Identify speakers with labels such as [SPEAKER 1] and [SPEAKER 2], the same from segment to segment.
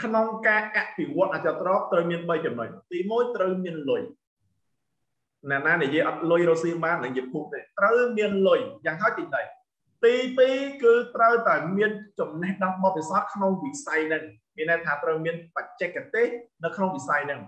[SPEAKER 1] ក្នុងការអភិវឌ្ឍអចលត្រត្រូវមាន3ចំណុចទី1ត្រូវមានលុយណានិយាយអត់លុយរស់ស៊ីបាននឹងនិយាយពុកទេត្រូវមានលុយយ៉ាងហោចទី2ទី2គឺត្រូវតែមានចំណេះដឹងបទពិសោធន៍ក្នុងវិស័យហ្នឹងមានន័យថាត្រូវមានបច្ចេកទេសនៅក្នុងវិស័យហ្នឹង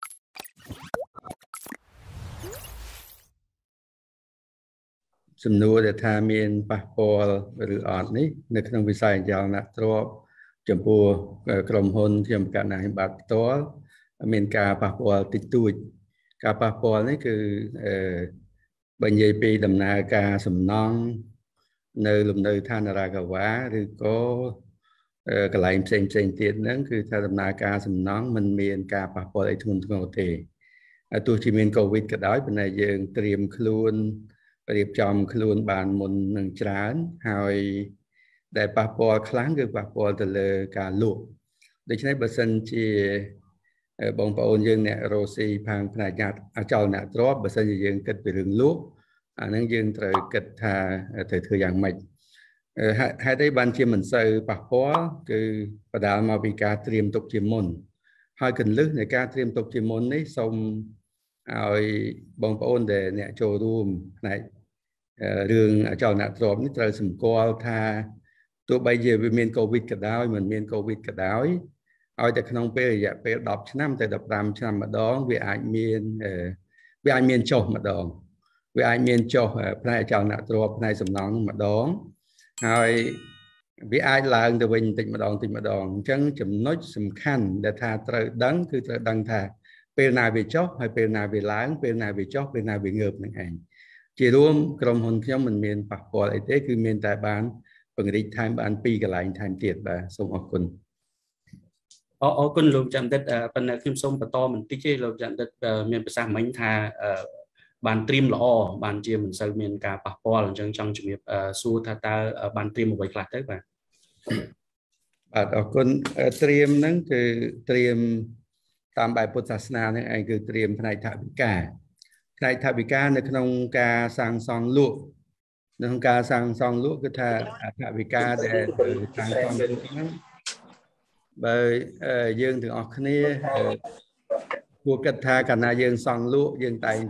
[SPEAKER 2] សំណួរដែលថាមានប៉ះពាល់ឬអត់នេះនៅក្នុងវិស័យអចលនទ្រព្យចំពោះក្រុមហ៊ុនខ្ញុំកណ្ដាលបាត់ផ្ទាល់មានការប៉ះពាល់តិចតួចការប៉ះពាល់នេះគឺបើនិយាយពីដំណើរការសំណង់នៅលំនៅឋានរាជវ៉ាឬក៏កន្លែងផ្សេងទៀតហ្នឹងគឺថាដំណើរការសំណង់มันមានការប៉ះពាល់អីធ្ងន់ធ្ងរទេទោះជាមានកូវីដក៏ដោយប៉ុន្តែយើងត្រៀមខ្លួនរៀបចំខ្លួនបានមុននឹងច្រើនហើយដែលប៉ះពាល់ខ្លាំងគឺប៉ះពាល់ទៅលើការលក់ដូច្នេះបើសិនជាបងប្អូនយើងអ្នករស់ស៊ីខាងផ្នែកអចលនទ្រព្យបើសិនជាយើងគិតពីរឿងលក់អាហ្នឹងយើងត្រូវគិតថាត្រូវធ្វើយ៉ាងម៉េចហេតុអីបានជាមិនសូវប៉ះពាល់គឺបដាលមកពីការត្រៀមទុកជាមុនហើយកន្លឹះនៃការត្រៀមទុកជាមុននេះសូមឲ្យបងប្អូនដែលអ្នកចូលរួមផ្នែករឿងអចលនទ្រព្យនេះត្រូវសម្គាល់ថាទោះបីជាវាមានកូវីដក៏ដោយមិនមានកូវីដក៏ដោយឲ្យតែក្នុងពេលរយៈពេល10ឆ្នាំទៅ15ឆ្នាំម្ដងវាអាចមានចុះម្ដងវាអាចមានចុះផ្នែកអចលនទ្រព្យផ្នែកសំណង់ម្ដងហើយវាអាចឡើងទៅវិញបន្តិចម្ដងអញ្ចឹងចំណុចសំខាន់ដែលថាត្រូវដឹងគឺត្រូវដឹងថាពេលណាវាចុះហើយពេលណាវាឡើងពេលណាវាចុះពេលណាវាងើបនឹងឯងជារួមក្រុមហ៊ុនខ្ញុំមិនមានប៉ះពាល់អីទេគឺមានតែបានពង្រីកថែមបាន2កន្លែងថែមទៀតបាទសូមអរគុណ
[SPEAKER 3] អរគុណលោកចាំតិតប៉ុន្តែខ្ញុំសូមបន្តបន្តិចទេលោកចាំតិតមានប្រសាសន៍មិញថាបានត្រៀមល្អបានជាមិនសូវមានការប៉ះពាល់អញ្ចឹងចង់ជំរាបសួរថាតើបានត្រៀមអ្វីខ្លះទៅបាទ
[SPEAKER 2] អរគុណត្រៀមហ្នឹងគឺត្រៀមតាមបែបពុទ្ធសាសនាហ្នឹងឯងគឺត្រៀមផ្នែកថវិកានៅក្នុងការសាងសង់លក់នៅក្នុងការសាងសង់លក់គឺថាថវិកាដែលសាងសង់លក់ហ្នឹងបើយើងទាំងអស់គ្នាគួរគិតថាកាលណាយើងសង់លក់យើងតែង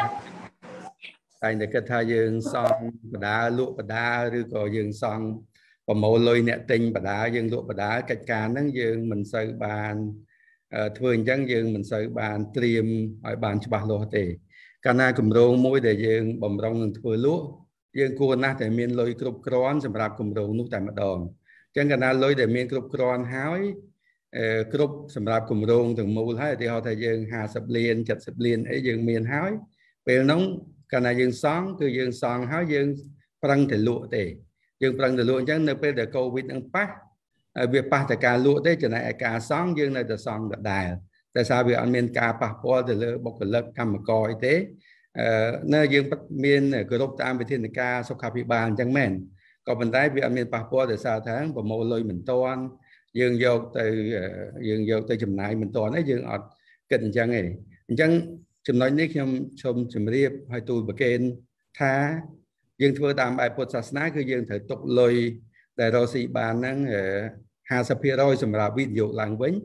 [SPEAKER 2] តែគិតថាយើងសង់បដាលក់បដាឬក៏យើងសង់ប្រមូលលុយអ្នកទិញបដាយើងលក់បដាកិច្ចការហ្នឹងយើងមិនសូវបានធ្វើអញ្ចឹងយើងមិនសូវបានត្រៀមឲ្យបានច្បាស់លាស់ទេកាលណាគម្រោងមួយដែលយើងបំរុងនឹងធ្វើលក់យើងគួរណាស់តែមានលុយគ្រប់គ្រាន់សម្រាប់គម្រោងនោះតែម្ដងអញ្ចឹងកាលណាលុយដែលមានគ្រប់គ្រាន់ហើយគ្រប់សម្រាប់គម្រោងទាំងមូលហើយឧទាហរណ៍ថាយើង50លាន70លានអីយើងមានហើយពេលហ្នឹងកាលណាយើងសង់គឺយើងសង់ហើយយើងប្រឹងតែលក់ទេយើងប្រឹងតែលក់អញ្ចឹងនៅពេលដែលកូវីដនឹងប៉ះវាប៉ះតែការលក់ទេចំណែកឯការសង់យើងនៅតែសង់ដដែលតែសារវាអត់មានការប៉ះពាល់ទៅលើបុគ្គលិកកម្មករអីទេនៅយើងមានគោរពតាមវិធានការសុខាភិបាលអញ្ចឹងមែនក៏ប៉ុន្តែវាអត់មានប៉ះពាល់ដោយសារថាប្រមូលលុយមិនទាន់យើងយកទៅចំណាយមិនទាន់អីយើងអត់គិតអញ្ចឹងទេអញ្ចឹងចំណុចនេះខ្ញុំសូមជម្រាបឲ្យទូលប្រកេនថាយើងធ្វើតាមបែបពុទ្ធសាសនាគឺយើងត្រូវទុកលុយដែលរកស៊ីបានហ្នឹង50% សម្រាប់វិនិយោគឡើងវិញ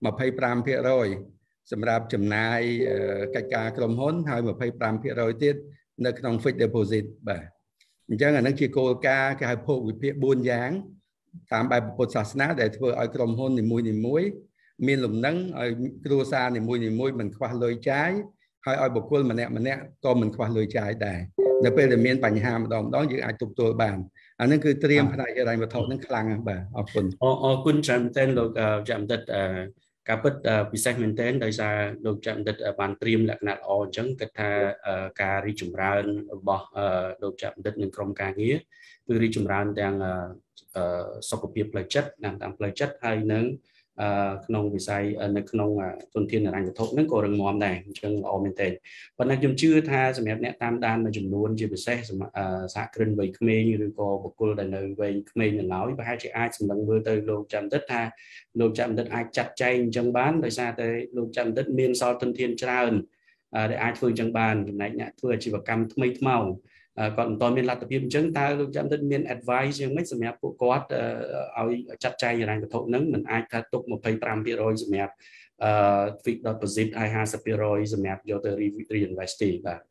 [SPEAKER 2] 25% សម្រាប់ចំណាយកិច្ចការក្រុមហ៊ុនហើយ25% ទៀតនៅក្នុង fixed deposit បាទអញ្ចឹងអានឹងជាគោលការណ៍គេហៅភោគវិភាគ4យ៉ាងតាមបែបពុទ្ធសាសនាដែលធ្វើឲ្យក្រុមហ៊ុននីមួយៗមានលំនឹងឲ្យគ្រួសារនីមួយៗមិនខ្វះលុយចាយហើយឲ្យបុគ្គលម្នាក់ក៏មិនខ្វះលុយចាយដែរនៅពេលដែលមានបញ្ហាម្ដងយើងអាចទប់ទល់បានអានឹងគឺត្រៀមផ្នែកហិរញ្ញវត្ថុនឹងខ្លាំងណាស់បាទអរគុណ
[SPEAKER 3] អរគុណច្រើនមែនទែនលោកចាំតិតការពិតពិសេសមែនទែនដោយសារលោកចាំតិតបានត្រៀមលក្ខណៈល្អអញ្ចឹងគិតថាការរីកចម្រើនរបស់លោកចាំតិតនិងក្រុមការងារគឺរីកចម្រើនទាំងសុខភាពផ្លូវចិត្តតាមផ្លូវចិត្តហើយនឹងក្នុងវិស័យនៅក្នុងទុនធានហិរញ្ញវត្ថុហ្នឹងក៏រឹងមាំដែរអញ្ចឹងល្អមែនទែនប៉ុន្តែខ្ញុំជឿថាសម្រាប់អ្នកតាមដានមួយចំនួនជាពិសេសសហគ្រិនវ័យក្មេងឬក៏បុគ្គលដែលនៅវ័យក្មេងនៅឡើយប្រហែលជាអាចសម្លឹងមើលទៅលោកចាំតិតថាលោកចាំតិតអាចចាត់ចែងអញ្ចឹងបានដោយសារតែលោកចាំតិតមានសល់ទុនធានច្រើនដែលអាចធ្វើអញ្ចឹងបានចំណែកអ្នកធ្វើអាជីវកម្មថ្មីថ្មោង còn toàn miền lạt tập hiệp chứng ta lúc chạm đất miền advice nhưng mấy xem phụ quát ao chặt chay rằng cái thổ nắng mình ai ta tục một pay pram rồi xem fixed deposit ai ha sắp rồi xem vô tới reinvest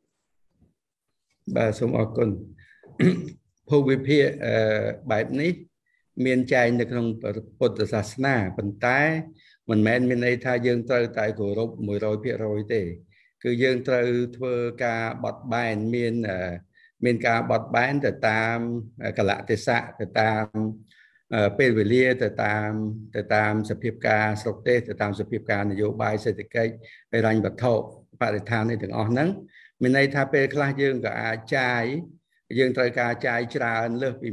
[SPEAKER 2] bà xong ở conผู้วิเพศแบบนี้มีใจในក្នុងពុទ្ធសាសនាប៉ុន្តែមិនមែនមានន័យថាយើងត្រូវតែគោរព 100% ទេគឺយើងត្រូវធ្វើការបត់បែនមានការបត់បែនទៅតាមកលៈទេសៈទៅតាមពេលវេលាទៅតាមសភាពការស្រុកទេសទៅតាមសភាពការនយោបាយសេដ្ឋកិច្ចហិរញ្ញវត្ថុបរិស្ថាននេះទាំងអស់ហ្នឹងមានន័យថាពេលខ្លះយើងក៏អាចចាយយើងត្រូវការចាយច្រើនលើសពី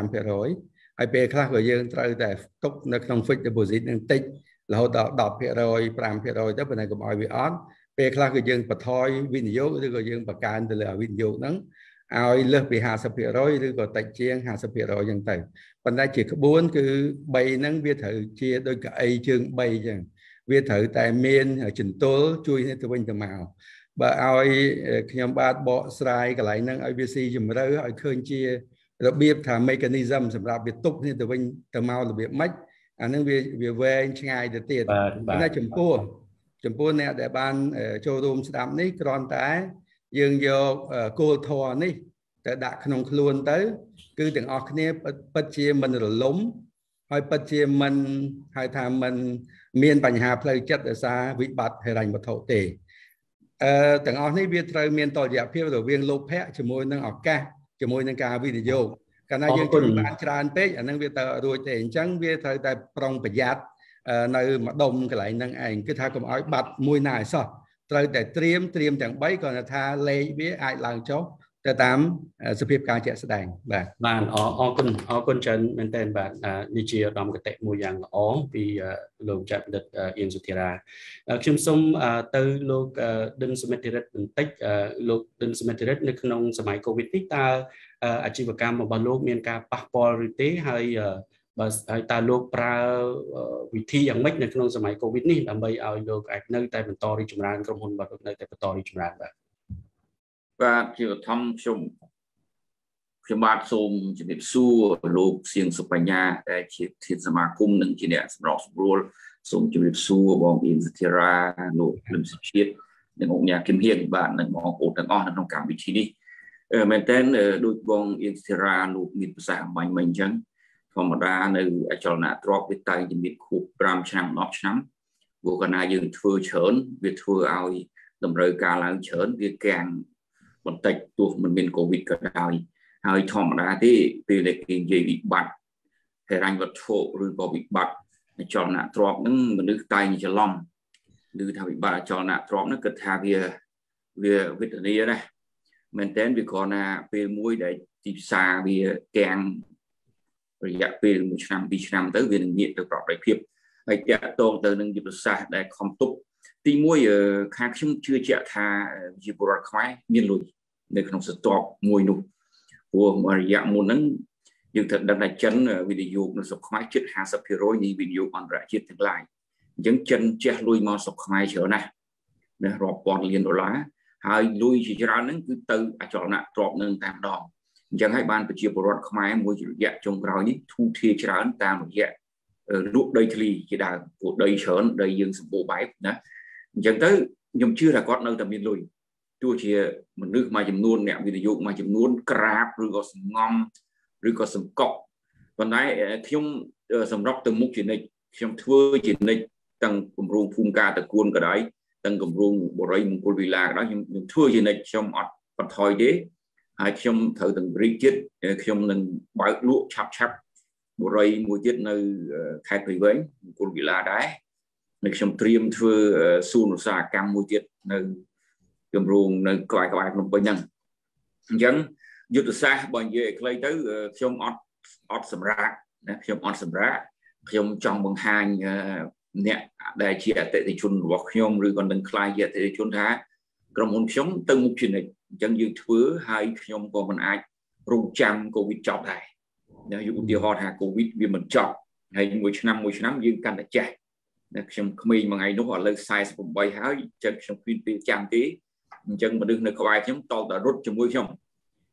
[SPEAKER 2] 25% ហើយពេលខ្លះក៏យើងត្រូវតែទុកនៅក្នុង fixed deposit នឹងតិចរហូតដល់ 10% 5% ទៅប៉ុន្តែកុំឲ្យវាអត់ពេលខ្លះគឺយើងបន្ថយវិនិយោគឬក៏យើងបង្កើនទៅលើវិនិយោគហ្នឹងឲ្យលើសពី 50% ឬក៏តិចជាង 50% ចឹងទៅប៉ុន្តែជាក្បួនគឺ3ហ្នឹងវាត្រូវជាដូចកៅអីជើង3ចឹងវាត្រូវតែមានចន្ទុលជួយទៅវិញទៅមកបើឲ្យខ្ញុំបាទបកស្រាយកន្លែងហ្នឹងឲ្យវាស៊ីជម្រៅឲ្យឃើញជារបៀបថា mechanism សម្រាប់វាទប់គ្នាទៅវិញទៅមករបៀបម៉េចអាហ្នឹងវាវែងឆ្ងាយទៅទៀតប៉ុន្តែចំពោះអ្នកដែលបានចូលរួមស្ដាប់នេះគ្រាន់តែយើងយកគោលធម៌នេះទៅដាក់ក្នុងខ្លួនទៅគឺទាំងអស់គ្នាពិតជាមិនរលំហើយពិតជាមិនហៅថាមិនមានបញ្ហាផ្លូវចិត្តដោយសារវិបត្តិហិរញ្ញវត្ថុទេទាំងអស់នេះវាត្រូវមានតុល្យភាពរវាងលោភៈជាមួយនឹងឱកាសជាមួយនឹងការវិនិយោគកាលណាយើងជួយបានច្រើនពេកអានឹងវាទៅរួចទេអញ្ចឹងវាត្រូវតែប្រុងប្រយ័ត្ននៅម្ដុំកន្លែងហ្នឹងឯងគឺថាកុំឲ្យបាត់មួយណាឲ្យសោះត្រូវតែត្រៀមទាំង3គាត់ថាលេខវាអាចឡើងចុះទៅតាមសភាពការជាក់ស្ដែងបាទ
[SPEAKER 3] អរគុណច្រើនមែនតើបាទនេះជាឧត្តមកតេមួយយ៉ាងល្អពីលោកច័ន្ទបណ្ឌិតអៀងសុធារាខ្ញុំសូមទៅលោកដិនសមិទ្ធិរិទ្ធបន្តិចលោកដិនសមិទ្ធិរិទ្ធនៅក្នុងសម័យកូវីដនេះតើអាជីវកម្មរបស់លោកមានការប៉ះពាល់ឬទេហើយបើហើយតើលោកប្រើវិធីយ៉ាងម៉េចនៅក្នុងសម័យកូវីដនេះដើម្បីឲ្យលោកអាចនៅតែបន្តរីកចម្រើនក្រុមហ៊ុនរបស់លោកនៅតែបន្តរីកចម្រើន
[SPEAKER 4] បាទជាបឋមខ្ញុំបាទសូមជំរាបសួរលោកសៀងសុបញ្ញាដែលជាប្រធានសមាគមនិងជាអ្នកសម្របសម្រួលសូមជម្រាបសួរបងអៀងសុធារាលោកលឹមសុជាតិនិងអង្គការគឹមហៀងបាទនិងបងប្អូនទាំងអស់នៅក្នុងកម្មវិធីនេះមែនតើដូចបងអៀងសុធារាលោកមានប្រសាសន៍អំបញ្ញមិញអញ្ចឹងធម្មតានៅអចលនទ្រព្យវាតែងតែមានខួប5ឆ្នាំ10ឆ្នាំព្រោះកាលណាយើងធ្វើច្រើនវាធ្វើឲ្យតម្រូវការឡើងច្រើនវាកាំងបន្តិចទោះមិនមានកូវីដក៏ដោយហើយធម្មតាទេពេលដែលគេនិយាយវិបត្តិហិរញ្ញវត្ថុឬក៏វិបត្តិអចលនទ្រព្យហ្នឹងមនុស្សតែងច្រឡំឬថាវិបត្តិអចលនទ្រព្យហ្នឹងគិតថាវាវេទនាណាស់មែនតើវាគ្រាន់តែពេលមួយដែលទីផ្សារវាកាំងរយៈពេល1ឆ្នាំ2ឆ្នាំទៅវានឹងងាកទៅប្រកបដោយភាពហើយតាក់ទងទៅនឹងយុទ្ធសាស្ត្រដែលខំទប់ទី1ខាងខ្ញុំជឿជាក់ថាជាពលរដ្ឋខ្មែរមានលុយនៅក្នុងស្ទាប់មួយនោះព្រោះរយៈមុនហ្នឹងយើងត្រូវដឹងថាចិនវិនិយោគនៅស្រុកខ្មែរជិត 50% នៃវិនិយោគអន្តរជាតិទាំងឡាយអញ្ចឹងចិនជះលុយមកស្រុកខ្មែរច្រើនណាស់រាប់ពាន់លានដុល្លារហើយលុយជាច្រើនហ្នឹងគឺទៅអចលនទ្រព្យនឹងតែម្ដងអញ្ចឹងហើយបានប្រជាពលរដ្ឋខ្មែរមួយរយៈចុងក្រោយនេះធូរធារច្រើនតាមរយៈលក់ដីធ្លីជាដើមព្រោះដីច្រើនដីយើងសម្បូរបែបណាអញ្ចឹងទៅខ្ញុំជឿថាគាត់នៅតែមានលុយទោះជាមនុស្សមួយចំនួនអ្នកវិនិយោគមួយចំនួនក្រាបឬក៏សង្ងំឬក៏សង្កត់ប៉ុន្តែខ្ញុំសម្រាប់ទៅមុខជានិច្ចខ្ញុំធ្វើជានិច្ចទាំងគម្រោងភូមិការតកួនក៏ដោយទាំងគម្រោងបរិយមង្គលវិឡាក៏ដោយខ្ញុំធ្វើជានិច្ចខ្ញុំអត់បន្ថយទេហើយខ្ញុំត្រូវទាំងរីកទៀតខ្ញុំនឹងបើកលក់ឆាប់បរិយមួយទៀតនៅខេត្តព្រៃវែងមង្គលវិឡាដែរហើយខ្ញុំត្រៀមធ្វើសួនឧស្សាហកម្មមួយទៀតនៅគម្រោងនៅក្បែរភ្នំពេញហ្នឹងអញ្ចឹងយុទ្ធសាស្ត្របើនិយាយឲ្យខ្លីទៅខ្ញុំអត់សម្រាប់ណាខ្ញុំអត់សម្រាប់ខ្ញុំចង់បង្ហាញអ្នកដែលជាអតិថិជនរបស់ខ្ញុំឬក៏នឹងខ្លាយជាអតិថិជនថាក្រុមហ៊ុនខ្ញុំទៅមុខជានិច្ចអញ្ចឹងយើងធ្វើហើយខ្ញុំក៏មិនអាចរងចាំកូវីដចប់ដែរណាឧទាហរណ៍ថាកូវីដវាមិនចប់ហើយមួយឆ្នាំយើងកាន់តែចេះណាខ្ញុំក្មេងមួយថ្ងៃនោះឥឡូវ48ហើយអញ្ចឹងខ្ញុំគ្មានពេលចាំទេអញ្ចឹងមនុស្សនៅក្បែរខ្ញុំតតរត់ជាមួយខ្ញុំ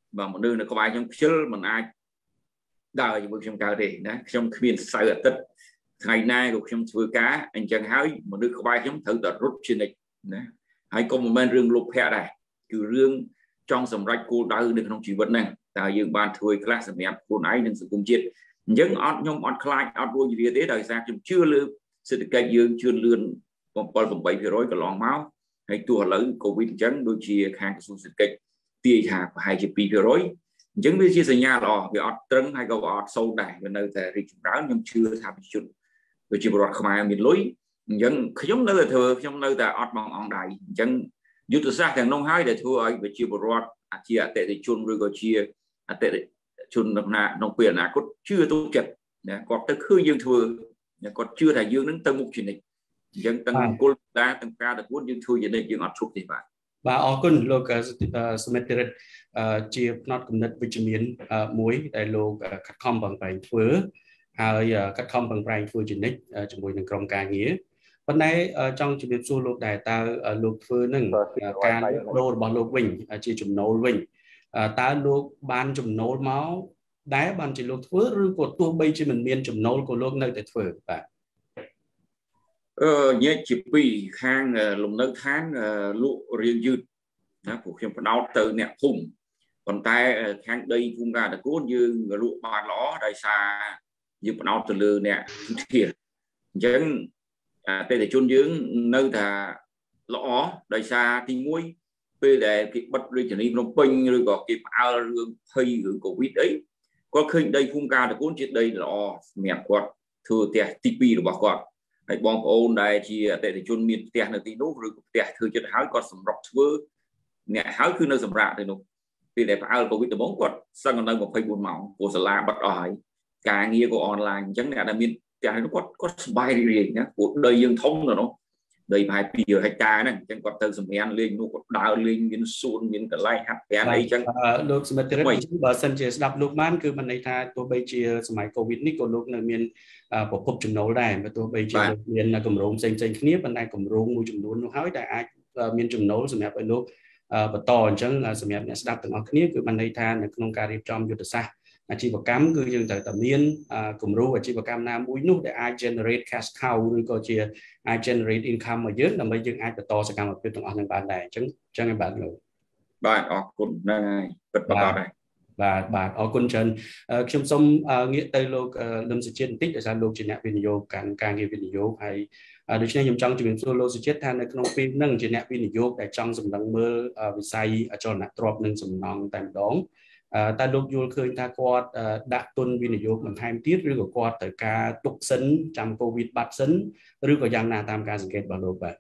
[SPEAKER 4] và một nơi nó có bài trong chill mình ai đời như trong cao thì đó trong miền sai ở tất ngày nay của trong vừa cá anh chẳng hỏi một nơi có bài trong thử đặt rút trên này hay có một bên rừng lục hẹ này cứ rương trong sầm rạch cô đau được trong chỉ vật này tại dương ban thôi class sầm đẹp cô ấy nên sự cùng chết những on nhom on client on đôi gì thế đời ra chúng chưa lương sự cái dương chưa lương còn 7% cái lon máu hay tua lớn covid chẳng đôi chia hàng cái sự cái tia hạ 2% những cái chia sẻ nhà lò bị ọt trứng hay có ọt sâu đài bên nơi tại rì chúng đáo nhưng chưa tham chút rồi chỉ một không ai miền lối những giống nơi thừa trong nơi tại ọt bằng on đài chẳng dù từ xa thằng nông hai để thua ấy về chia một loạt chia tệ thì chôn rồi có chia tệ chôn nông quyền là có chưa tốt chật còn tới khơi dương thừa còn chưa thành dương đến tân mục chuyện này dân tân cô ta tân ca được muốn dương thừa vậy này dương ọt chụp thì phải
[SPEAKER 3] và ở con lô cemetery chia not cầm nứt vitamin muối đại lô cắt khom bằng bài phứa hay cắt khom bằng bài phứa genetics trong buổi nâng công ca nghĩaวันนี้trong trường hợp số lục đại ta lục phơi nângการโดนบอลลกวิ่งจีจุ่มโนวิ่งta lục banจุ่มโนmáu đá ban chỉ lục phơi rồi củaตัวbây chỉ mình miênจุ่มโนcủa lục nơi tại phơi bạn
[SPEAKER 4] nhớ chỉ vì khang lục nơi tháng lục riêng dư của khi mà đau từ nẹt phùng còn tay khang đây phun ra là cố như lục ba ló đại xa như mà đau từ lừa nẹt thiệt chẳng tây để chôn dưỡng nơi thà lõ đại xa thì muối về để cái bắt đi trở nên nó pin rồi có cái ao rương hay rồi covid đấy có khi đây phun ca được cuốn chuyện đây lõ mẹ quạt thừa tiệt tp rồi bà quạt này bom ôn đây chỉ tây để chôn miền tiệt là tí nốt rồi tiệt thừa chuyện hái còn sầm rọc vỡ nè hái cứ nơi sầm rạ thì nó vì để ao covid bốn quạt sang còn nơi một phây buồn mỏng của sờ la bắt hỏi cả nghĩa của online chẳng là miền cái nó có bài riêng nhá của đời dương thông rồi nó đời bài bìa hectare này chẳng có từ sầm en lên nó có đào lên những xuân những cái lai hạt cái này chẳng
[SPEAKER 3] lúc mà từ đấy bờ sân chỉ đập lúc man cứ mình này tha tôi bây giờสมัย covid នេះក៏លោកនៅមានប្រភពចំណូលដែរបើទោះបីជាមានកម្រងផ្សេងៗគ្នាប៉ុន្តែកម្រងមួយចំនួននោះហើយដែលអាចមានចំណូលសម្រាប់ឲ្យលោកបន្តអញ្ចឹងសម្រាប់អ្នកស្ដាប់ទាំងអស់គ្នាគឺបានន័យថានៅក្នុងការរៀបចំយុទ្ធសាស្ត្រអាជីវកម្មគឺយើងត្រូវតែមានគំរូអាជីវកម្មណាមួយនោះដែលអាច generate cash cow ឬក៏ជាអាច generate income មកយើងដើម្បីយើងអាចបន្តសកម្មភាពទាំងអស់នឹងបានដែរអញ្ចឹងឯបាទលោក
[SPEAKER 4] បាទអរគុណហ្នឹងហើយពិតប្រាកដដែរ
[SPEAKER 3] បាទអរគុណច្រើនខ្ញុំសូមងាកទៅលោកលឹមសុជាតិបន្តិចដោយសារលោកជាអ្នកវិនិយោគការងារវិនិយោគហើយដូច្នេះខ្ញុំចង់ជម្រាបសួរលោកសុជាតិថានៅក្នុងពេលហ្នឹងជាអ្នកវិនិយោគដែលចង់សម្លឹងមើលវិស័យអចលនទ្រព្យនិងសំណង់តែម្ដងតែលោកយល់ឃើញថាគាត់ដាក់ទុនវិនិយោគបន្ថែមទៀតឬក៏គាត់ត្រូវការទុកសិនចាំកូវីដបាត់សិនឬក៏យ៉ាងណាតាមការសង្កេតរបស់លោកបាទ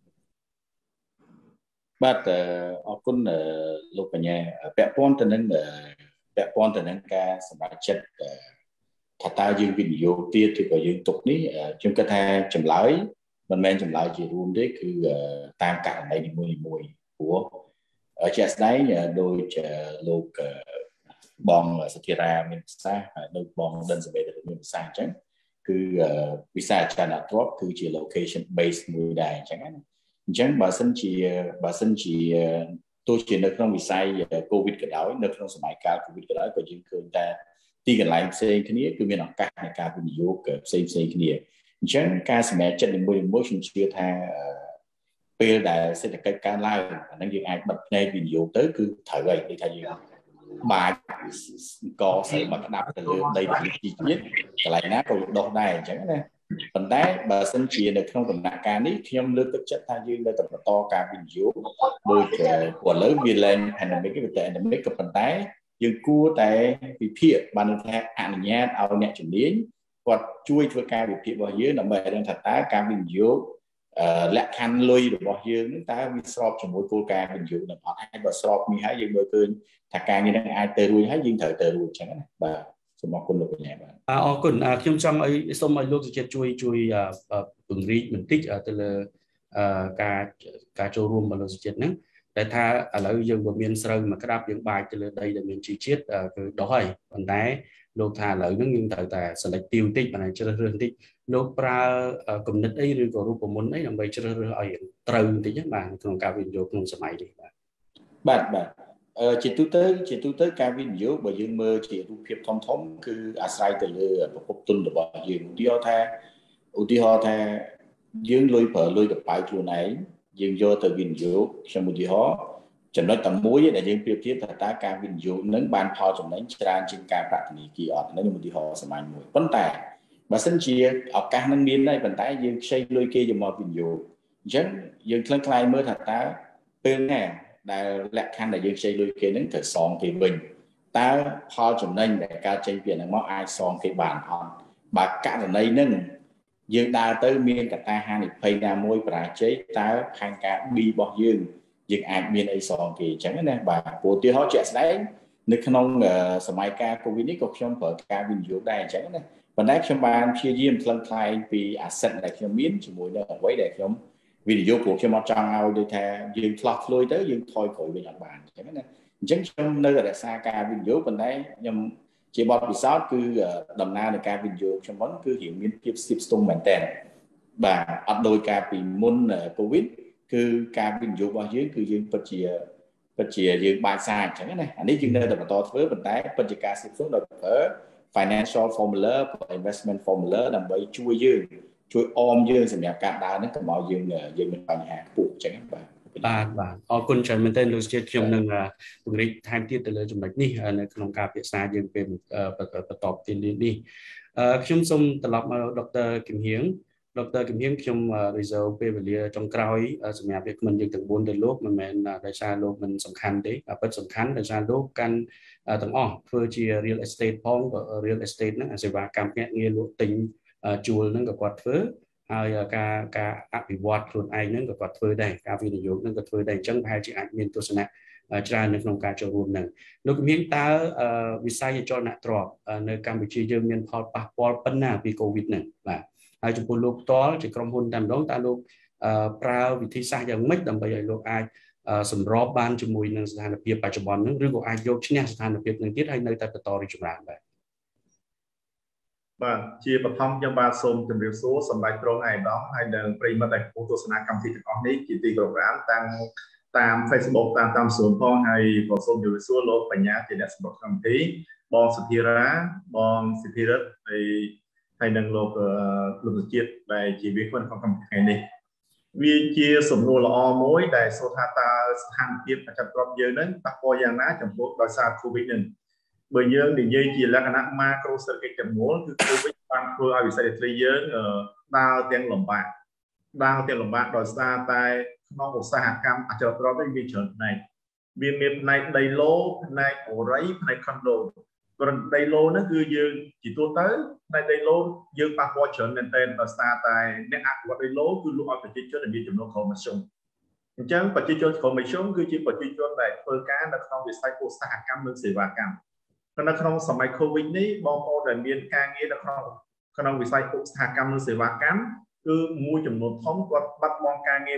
[SPEAKER 5] អរគុណលោកបញ្ញាពាក់ព័ន្ធទៅនឹងការសម្រេចចិត្តថាតើយើងវិនិយោគទៀតឬក៏យើងទុកនេះខ្ញុំគិតថាចម្លើយមិនមែនចម្លើយជារួមទេគឺតាមករណីនីមួយៗព្រោះជាក់ស្ដែងដោយលោកបងសធិរាមានប្រសាសន៍ដោយបងដិនសមេតមានប្រសាសន៍អញ្ចឹងគឺវិស័យអចលនទ្រព្យគឺជា location base មួយដែរអញ្ចឹងណាអញ្ចឹងបើសិនជាទោះជានៅក្នុងវិស័យ COVID ក៏ដោយនៅក្នុងសម័យកាល COVID ក៏ដោយក៏យើងឃើញថាទីកន្លែងផ្សេងគ្នាគឺមានឱកាសនៃការវិនិយោគផ្សេងគ្នាអញ្ចឹងការសម្រេចចិត្តនីមួយៗខ្ញុំជឿថាពេលដែលសេដ្ឋកិច្ចកើនឡើងអានឹងយើងអាចបិទភ្នែកវិនិយោគទៅគឺត្រូវហើយដូចថាយើងបាទក៏ស្អីមកក្តាប់ទៅលើដីដែលជីជាតិកន្លែងណាក៏ដុះដែរអញ្ចឹងណាប៉ុន្តែបើសិនជានៅក្នុងដំណាក់កាលនេះខ្ញុំលើកទឹកចិត្តថាយើងនៅតែបន្តការវិនិយោគដូចព្រោះឥឡូវវាឡើង pandemic វាទៅ endemic ក៏ប៉ុន្តែយើងគួរតែវិភាគបានថាអនុញ្ញាតឲ្យអ្នកជំនាញគាត់ជួយធ្វើការវិភាគរបស់យើងដើម្បីឲ្យដឹងថាតើការវិនិយោគលក្ខខណ្ឌលុយរបស់យើងនឹងតើវាស្របជាមួយគោលការណ៍វិនិយោគនឹងអត់ហើយបើស្របនេះហើយយើងមើលឃើញថាការងារនឹងអាចទៅរួចហើយយើងត្រូវទៅរួចអញ្ចឹងណាបាទសូមអរគុណលោកបញ្ញាបាទ
[SPEAKER 3] អរគុណខ្ញុំចង់សូមឲ្យលោកសុជាតិជួយពង្រីកបន្តិចទៅលើការចូលរួមរបស់លោកសុជាតិហ្នឹងតែថាឥឡូវយើងក៏មានស្រូវមួយក្តាប់យើងបាចទៅលើដីដែលមានជីជាតិគឺដុះហើយប៉ុន្តែលោកថាឥឡូវហ្នឹងយើងត្រូវតែ selective បន្តិចប៉ុន្តែជ្រើសរើសបន្តិចលោកប្រើគំនិតអីឬក៏រូបមន្តអីដើម្បីជ្រើសរើសឲ្យត្រូវបន្តិចបាទក្នុងការវិនិយោគក្នុងសម័យនេះបាទ
[SPEAKER 5] ជាទូទៅការវិនិយោគបើយើងមើលជារូបភាពធំគឺអាស្រ័យទៅលើប្រភពទុនរបស់យើងឧទាហរណ៍ថាយើងលុយប្រើលុយទៅបាយខ្លួនឯងយើងយកទៅវិនិយោគខ្ញុំឧទាហរណ៍ចំណុចតែមួយដែលយើងប្រៀបធៀបថាតើការវិនិយោគនឹងបានផលចំណេញច្រើនជាងការប្រាក់ធនាគារអត់ហ្នឹងឧទាហរណ៍សាមញ្ញមួយប៉ុន្តែបើសិនជាឱកាសនឹងមានដែរប៉ុន្តែយើងខ្ចីលុយគេយកមកវិនិយោគអញ្ចឹងយើងខ្លាំងមើលថាតើពេលណាដែលលក្ខខណ្ឌដែលយើងខ្ចីលុយគេនឹងត្រូវសងគេវិញតើផលចំណេញដែលកើតចេញពីហ្នឹងមកអាចសងគេបានអត់បើករណីហ្នឹងយើងដើរទៅមានកត្តាហានិភ័យណាមួយបរាជ័យតើផែនការ B របស់យើងអាចមានអីសងគេអញ្ចឹងណាបាទព្រោះឧទាហរណ៍ជាក់ស្ដែងនៅក្នុងសម័យកាល COVID នេះក៏ខ្ញុំប្រើការវិនិយោគដែរអញ្ចឹងណាប៉ុន្តែខ្ញុំបានព្យាយាមថ្លឹងថ្លែងពី asset ដែលខ្ញុំមានជាមួយនឹងអ្វីដែលខ្ញុំវិនិយោគព្រោះខ្ញុំអត់ចង់ឲ្យដូចថាយើងឆ្លោះឆ្លួយទៅយើងថយក្រោយវិញអត់បានអញ្ចឹងណាអញ្ចឹងខ្ញុំនៅតែរក្សាការវិនិយោគប៉ុន្តែខ្ញុំជាបទពិសោធន៍គឺដំណើរនៃការវិនិយោគខ្ញុំមុនគឺរៀងមានភាពស្ទាបស្ទង់មែនតើបាទអត់ដោយការពីមុន COVID គឺការវិនិយោគរបស់យើងគឺយើងពិតជាយើងបាច់សាអញ្ចឹងណាអានេះយើងនៅតែបន្តធ្វើប៉ុន្តែពិតជាការស្ទាបស្ទង់ដោយប្រើ financial formula investment formula ដើម្បីជួយអមយើងសម្រាប់ការដើរហ្នឹងកុំឲ្យយើងមានបញ្ហាខ្ពស់អញ្ចឹងបាទ
[SPEAKER 3] អរគុណច្រើនមែនទែនលោកជាតិខ្ញុំនឹងពង្រីកថែមទៀតទៅលើចំណុចនេះនៅក្នុងការពិភាក្សាយើងពេលបន្តទៀតនេះខ្ញុំសូមត្រឡប់មកដុកទ័រគឹមហៀងខ្ញុំ reserve ពេលវេលាចុងក្រោយសម្រាប់វាគ្មិនយើងទាំង4ទៅលោកមិនមែនដោយសារលោកមិនសំខាន់ទេពិតសំខាន់ដោយសារលោកកាន់ទាំងអស់ធ្វើជា real estate ផង real estate ហ្នឹងសេវាកម្មភ្នាក់ងារលក់ទិញជួលហ្នឹងក៏គាត់ធ្វើហើយការអភិវឌ្ឍខ្លួនឯងហ្នឹងក៏គាត់ធ្វើដែរការវិនិយោគហ្នឹងក៏ធ្វើដែរអញ្ចឹងប្រហែលជាអាចមានទស្សនៈច្រើននៅក្នុងការចូលរួមហ្នឹងលោកគំហៀងតើវិស័យអចលនទ្រព្យនៅកម្ពុជាយើងមានផលប៉ះពាល់ប៉ុណ្ណាពី COVID ហ្នឹងបាទហើយចំពោះលោកផ្ទាល់ជាក្រុមហ៊ុនតែម្ដងតើលោកប្រើវិធីសាស្ត្រយ៉ាងម៉េចដើម្បីឲ្យលោកអាចសម្របបានជាមួយនឹងស្ថានភាពបច្ចុប្បន្នហ្នឹងឬក៏អាចយកឈ្នះស្ថានភាពនឹងទៀតហើយនៅតែបន្តរីកចម្រើន
[SPEAKER 1] បាទជាបឋមខ្ញុំបាទសូមជម្រាបសួរសម្ដេចត្រង់ឯកឧត្តមហើយនិងប្រិយមិត្តដែលកំពុងទស្សនាកម្មវិធីទាំងអស់នេះជាទីគោរពតាម Facebook តាមសួនផងហើយក៏សូមជម្រាបសួរលោកបញ្ញាជាអ្នកសម្របកម្មវិធីបងសុធិរាបងសិទ្ធិរិទ្ធហើយនិងលោកជាតិដែលជាវាគ្មិនក្នុងកម្មវិធីថ្ងៃនេះវាជាសំណួរល្អមួយដែលសួរថាតើស្ថានភាពអចលនទ្រព្យយើងនឹងប៉ះពាល់យ៉ាងណាចំពោះដោយសារ COVID នឹងបើយើងនិយាយជាលក្ខណៈ macro សេដ្ឋកិច្ចទាំងមូលគឺ COVID បានធ្វើឲ្យវិស័យរាត្រីយើងដើរទាំងលំបាកដោយសារតែក្នុងឧស្សាហកម្មអចលនទ្រព្យនេះវាច្រើនផ្នែកវាមានផ្នែកដីឡូផ្នែកបូរីផ្នែក condo ព្រោះដីឡូហ្នឹងគឺយើងជាទូទៅផ្នែកដីឡូយើងប៉ះពាល់ច្រើនមែនទែនដោយសារតែអ្នកអភិវឌ្ឍដីឡូគឺលក់ឲ្យប្រជាជនដែលមានចំណូលក្រោមមធ្យមអញ្ចឹងប្រជាជនក្រោមមធ្យមគឺជាប្រជាជនដែលធ្វើការនៅក្នុងវិស័យឧស្សាហកម្មនិងសេវាកម្មនៅក្នុងសម័យ COVID នេះបងប្អូនដែលមានការងារនៅក្នុងវិស័យឧស្សាហកម្មនិងសេវាកម្មគឺមួយចំនួនធំគាត់បាត់បង់ការងារ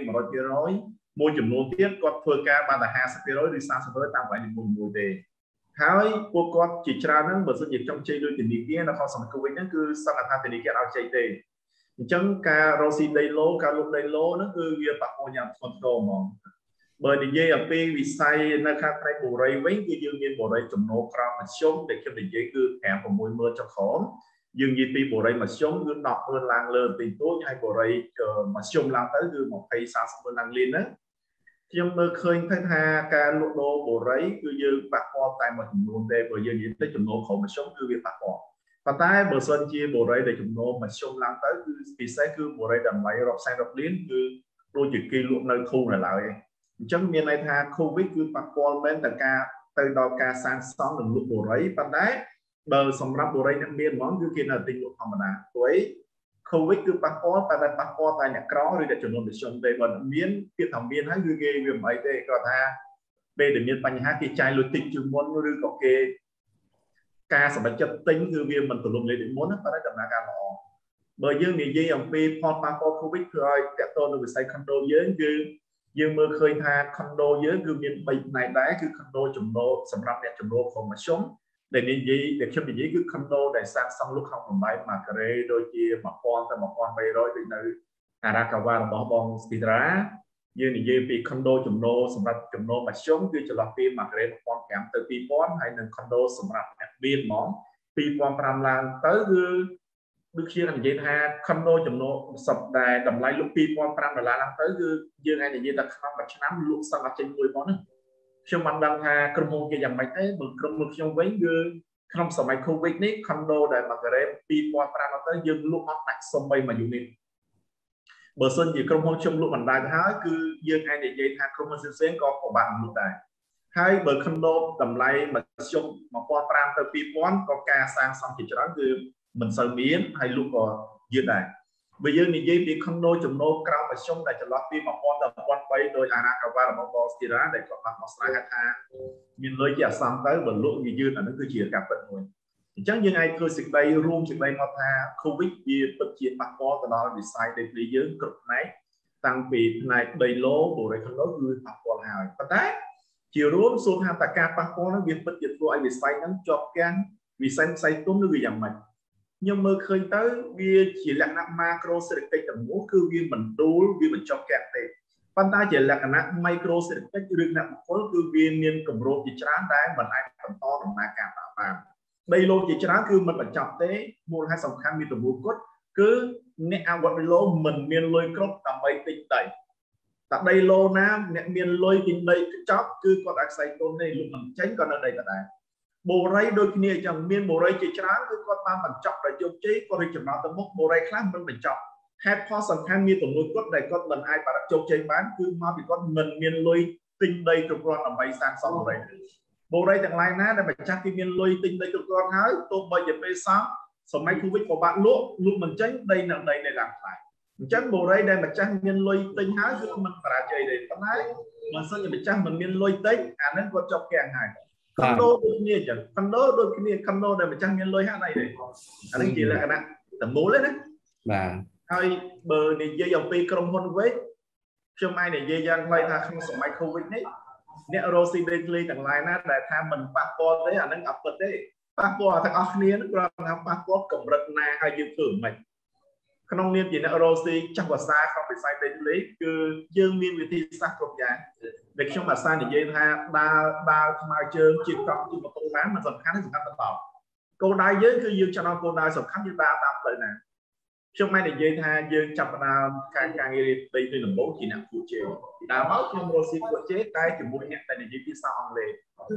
[SPEAKER 1] 100% មួយចំនួនទៀតគាត់ធ្វើការបានតែ 50% ឬ 30% តាមវ័យនីមួយៗទេហើយពួកគាត់ជាច្រើនហ្នឹងបើសិនជាចង់ជ័យលុយធនាគារនៅក្នុងសម័យ COVID ហ្នឹងគឺសង្ឃថាធនាគារឲ្យជ័យទេអញ្ចឹងការរកស៊ីដីឡូការលក់ដីឡូហ្នឹងគឺវាប៉ះពាល់យ៉ាងធ្ងន់ធ្ងរហ្មងបើនិយាយអំពីវិស័យនៅខាងផ្នែកបូរីវិញគឺយើងមានបូរីចំណូលក្រោមមធ្យមដែលខ្ញុំនិយាយគឺ 5-60000 ចុះក្រោមយើងនិយាយពីបូរីមធ្យមគឺ 100000 ឡើងលើទីទួចហើយបូរីមធ្យមឡើងទៅគឺ 20-300000 ឡើងលានហ្នឹងខ្ញុំមើលឃើញថាការលក់ដូរបូរីគឺយើងប៉ះពាល់តែមួយចំនួនទេបើយើងនិយាយទៅចំណូលក្រោមមធ្យមគឺវាប៉ះពាល់ប៉ុន្តែបើសិនជាបូរីដែលចំណូលមធ្យមឡើងទៅគឺពិសេសគឺបូរីតម្លៃរាប់សែនរាប់លានគឺដូចជាគេលក់នៅធូរនៅឡើយអញ្ចឹងមានន័យថា COVID គឺប៉ះពាល់មែនតែការទៅដល់ការសាងសង់និងលក់បូរីប៉ុន្តែបើសម្រាប់បូរីអ្នកមានហ្មងគឺគេនៅទិញលក់ធម្មតាព្រោះ COVID គឺប៉ះពាល់តែប៉ះពាល់តែអ្នកក្រឬអ្នកចំនួនមធ្យមទេបើមានពាក្យថាមានហើយគឺគេវាមិនអីទេគាត់ថាពេលដែលមានបញ្ហាគេចាយលុយតិចជាងមុនឬក៏គេការសម្រេចចិត្តទិញគឺវាមិនទូលំលេដូចមុនណាប៉ុន្តែដំណើរការល្អបើយើងនិយាយអំពីផលប៉ះពាល់ COVID គឺឲ្យតកតនៅវិស័យ condo យើងគឺយើងមើលឃើញថា condo យើងគឺមាន3ផ្នែកដែរគឺ condo ចំណូលសម្រាប់អ្នកចំណូលក្រោមមធ្យមដែលខ្ញុំនិយាយគឺ condo ដែលសាងសង់លុបក្នុងតម្លៃ1ការ៉េដូចជា 1000 ទៅ 1300 ដូចនៅអារ៉ាកាវ៉ារបស់បងស្ទីរ៉ា dương thì dương bị condo chấm nô sầm rạp chấm nô mà sống cứ cho lọt phim mà cái con kém từ pi pon hay là condo sầm rạp biên món pi pon pram lan tới cứ được chia thành dây ha condo chấm nô sập đài đầm lái lúc pi pon pram là lan tới cứ dương hay là dây ta không mà chấm lúc sang mặt trên đuôi món nữa trong ban đăng ha cầm hôn kia dòng máy thế bực cầm một trong vấy dương không sầm máy covid ní condo đại mà cái pi pon pram tới dương lúc mắt nặng sông bay mà dùng đi bờ sân chỉ công hôn trong lúc bàn đài thái cứ dương ai để dây thang công hôn sinh sáng có của bạn lúc này hai bờ khăn đô tầm lay mà trong mà qua pram tới pi pon có ca sang xong thì cho đó cứ mình sợ miến hay lúc có dương này bây giờ thì dây bị khăn đô chấm nô cao mà trong này cho lót pi mà pon tầm pon bay đôi ana cava là mong boss thì đó để có mặt một slide hat ha nhìn lối chả xong tới bờ lúc như dương là nó cứ chỉ gặp bệnh thôi chẳng như ai cứ dịch đây room dịch đây mà tha covid gì bất chiến bắt bỏ từ đó bị sai để lý dưỡng cực này tăng bị này đầy lố bộ này không có người bắt bỏ hào và đấy chiều room xuống hàng ta ca bắt bỏ nó việc bất dịch của ai bị sai nó chọc gan vì sai tốn nó người giảm mạnh nhưng mà khơi tới vì chỉ là nắp macro sẽ được cái tầm mũ cứ vì mình đủ vì mình chọc kẹt thì phần ta chỉ là nắp micro sẽ được cái đường nắp khối cứ vì nên cầm rô chỉ chán đấy mình ai cầm to bằng mà cả tạo đây lô chỉ chán cứ mình phải chọc tế mua hai sòng khăn như tầm mũ cốt cứ nè ao quạt lô mình miền lôi crop tầm bay tinh tẩy tại đây lô nam nè miền lôi tinh đây chóp cứ có đặc say tôn này lúc mình tránh còn ở đây là đây bộ ray đôi khi chẳng miền bộ ray chỉ chán cứ có ta mình chọc để chụp chế có đi chụp nó tầm mốc bộ ray khác mình phải chọc hai pho sòng khăn như tầm mũ cốt này có mình ai bảo chụp chế bán cứ mà bị con mình miền lôi tinh đây chụp con tầm bay sang xong rồi bộ ray chẳng lại ná để mà chắc cái miền lôi tinh đây chụp con hái tôi bây giờ bây sáng sớm mai covid của bạn lúc mình tránh đây là đây để làm phải tránh bộ đây đây mà tránh miền lôi tinh hái cứ mình phải chơi để tao nói mình sao mình tránh mình miền lôi tinh nó có chọc kẹn này khăn đô đôi kia chẳng khăn đô đôi kia khăn đô đây mà tránh miền lôi hát này để anh chỉ là cái này tầm bố lên đấy
[SPEAKER 3] và
[SPEAKER 1] hai bờ này dây dòng pi công hôn với trong mai này dây giang quay ta không sớm mai covid đấy nè rosi daily chẳng lại na để tham mình passport đấy nó ập vật đấy passport thằng Australia nó còn làm passport cầm rực na hay dương thử mình không nên gì nè rosi chắc là xa không phải sai daily cứ dương miên về thi sát cột giá để trong mà sai thì dây ha ba mai chơi chỉ có chỉ một công án mà sầm khá sầm khá tập bảo câu đai với cứ dương cho nó câu đai sầm khá như ba tập lại nè trong mai thì dây ha dương chập là càng đây từ làm bố chỉ nặng phụ chế đã báo trong rosi của chế cái chỉ muốn nhận tại này dưới phía sau ông lệ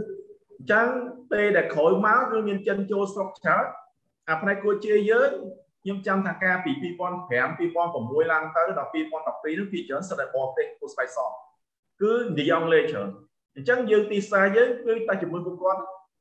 [SPEAKER 1] chẳng tê để khỏi máu cứ nhân chân cho sọc cháo à phải cô chơi giới nhưng trong thằng ca bị pipon kém pipon của môi lang tới đọc pipon đọc tí nó phi chớn sẽ lại bỏ tê cô phải sọ cứ đi ông lệ chớn chẳng dương tì xa giới cứ ta chỉ muốn con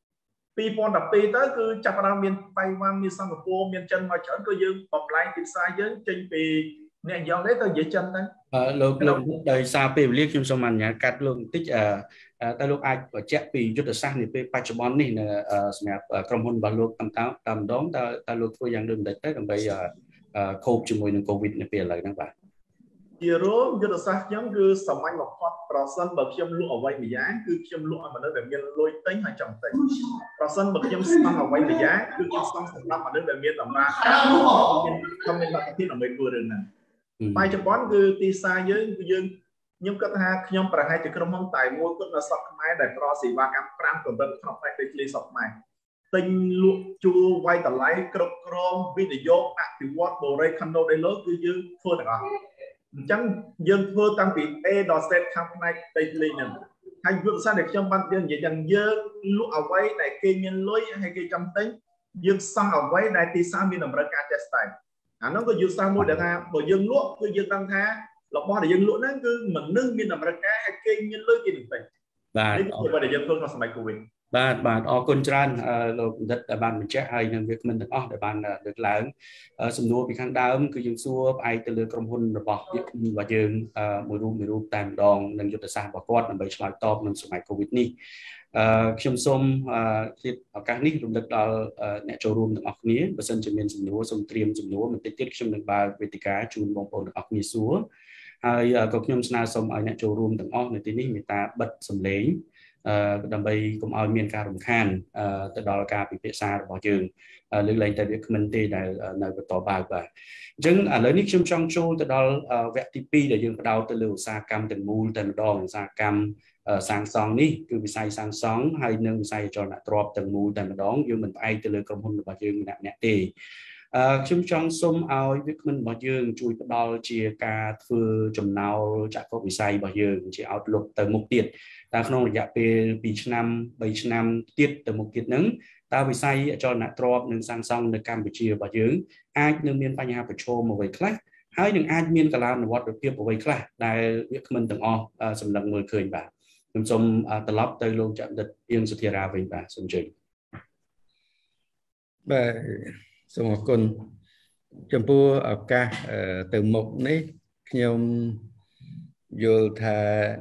[SPEAKER 1] pipon đọc tí tới cứ chập ra miền Taiwan miền Singapore miền chân mà chớn cứ dương bọc lại tì xa giới trên pì nè do đấy tôi dễ chân đấy
[SPEAKER 3] lúc đời xa về liếc trong sông màn nhà cắt luôn tích ta lúc ai ở chép vì chút sang thì về Pachimon này là trong hôn bảo lúc tầm đó ta lúc tôi dành đường đấy tới còn bây giờ khâu chừng mùi covid này về lại các bạn
[SPEAKER 1] thì rồi chút sang giống như sòng anh một phát percent bậc châm lụa vậy thì giá cứ châm lụa mà nó về miền lôi tính hay trồng tính percent bậc châm sang ở vậy thì giá cứ sang sòng năm mà nó về miền tầm ba không nên là cáiที่เราไม่กลัวเลยนะไปเฉพาะคือตีซาเยอะยังnhưng các ha nhóm para hai chỉ có mong tài mua cũng là sọc máy để pro xì và cam pram của bên không phải để chơi sọc máy tinh luộc chua quay tờ lái crop chrome video active bộ ray khăn đô đây lớn cứ dương phơi được không chẳng dương phơi tăng bị e đo set không này đây lên nè hay vượt sang được trong ban dương vậy chẳng dương lúc ở quay này kia nhân lối hay kia trong tính dương sang ở quay này thì sao mình làm ra cả test này nó có dương sang mua được ha bởi dương luộc cứ dương tăng tha lọc bo để dân lúa nó cứ mình nâng miền Nam ra cá hay kinh nhân lưới kia được vậy. Và để dân phương nó sắm covid.
[SPEAKER 3] Bạn ở con trăn lục đất bạn mình check hay nên việc mình được để bạn được lớn sum nua bị kháng đau cứ dân xua ai từ lừa công hôn rồi bỏ và dân mùi ru tàn đòn nên cho sang bỏ quát làm bài slide top nên sắm covid ní khiêm xôm liệt ở các nick trong đất nẹt showroom được học ní và sân chuẩn bị sum nua sum stream sum nua mình tiết khiêm được bài về tất cả chun bông bông được học ní xúa hay có nhóm sna xong ở nhà showroom từng ở nơi tí ní người ta bật sầm lấy ដើម្បីកុំឲ្យមានការរំខានទៅដល់ការពិភាក្សារបស់យើងលើកលែងតែវាគ្មិនទេដែលនៅបន្តបើកបាទអញ្ចឹងឥឡូវនេះខ្ញុំចង់ចូលទៅដល់វគ្គទី2ដែលយើងផ្ដោតទៅលើឧស្សាហកម្មទាំងមូលតែម្ដងឧស្សាហកម្មសាងសង់នេះគឺវិស័យសាងសង់ហើយនិងវិស័យអចលនទ្រព្យទាំងមូលតែម្ដងយើងមិនផ្អែកទៅលើក្រុមហ៊ុនរបស់យើងម្នាក់ទេខ្ញុំចង់សូមឲ្យវាគ្មិនរបស់យើងជួយផ្ដល់ជាការធ្វើចំណោលចក្ខុវិស័យរបស់យើងជា outlook ទៅមុខទៀតតើក្នុងរយៈពេល2ឆ្នាំ3ឆ្នាំទៀតទៅមុខទៀតហ្នឹងតើវិស័យអចលនទ្រព្យនិងសាងសង់នៅកម្ពុជារបស់យើងអាចនឹងមានបញ្ហាប្រឈមអ្វីខ្លះហើយនឹងអាចមានកលានុវត្តភាពអ្វីខ្លះដែលវាគ្មិនទាំងអស់សម្លឹងមើលឃើញបាទខ្ញុំសូមត្រឡប់ទៅលោកច័ន្ទដិតអៀងសុធារាវិញបាទសូមអញ្ជើញ
[SPEAKER 2] បាទសូមអរគុណចំពោះឱកាសទៅមុខនេះខ្ញុំយល់ថា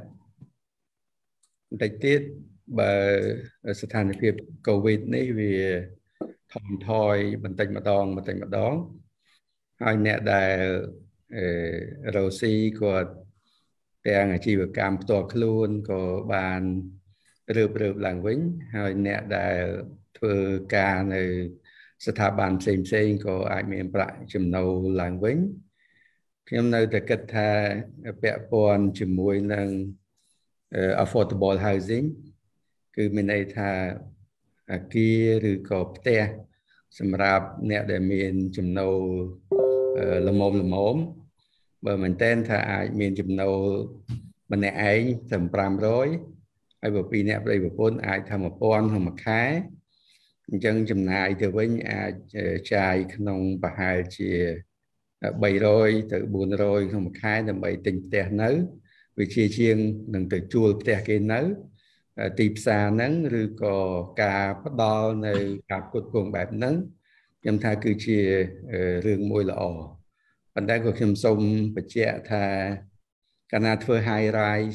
[SPEAKER 2] បន្តិចទៀតបើស្ថានភាព COVID នេះវាថមថយបន្តិចម្ដងហើយអ្នកដែលរកស៊ីគាត់ទាំងអាជីវកម្មផ្ទាល់ខ្លួនក៏បានរើបឡើងវិញហើយអ្នកដែលធ្វើការនៅស្ថាប័នផ្សេងក៏អាចមានប្រាក់ចំណូលឡើងវិញខ្ញុំនៅតែគិតថាពាក់ព័ន្ធជាមួយនឹង affordable housing គឺមានន័យថាអគារឬក៏ផ្ទះសម្រាប់អ្នកដែលមានចំណូលល្មមបើមែនតើថាអាចមានចំណូលម្នាក់ឯងតែ500ហើយបើពីរអ្នកប្តីប្រពន្ធអាចថា1000ក្នុងមួយខែអញ្ចឹងចំណាយទៅវិញអាចចាយក្នុងប្រហែលជា300ទៅ400ក្នុងមួយខែដើម្បីទិញផ្ទះនៅវាជាងនឹងទៅជួលផ្ទះគេនៅទីផ្សារហ្នឹងឬក៏ការផ្ដល់នៅការផ្គត់ផ្គង់បែបហ្នឹងខ្ញុំថាគឺជារឿងមួយល្អប៉ុន្តែក៏ខ្ញុំសូមបញ្ជាក់ថាកាលណាធ្វើ high rise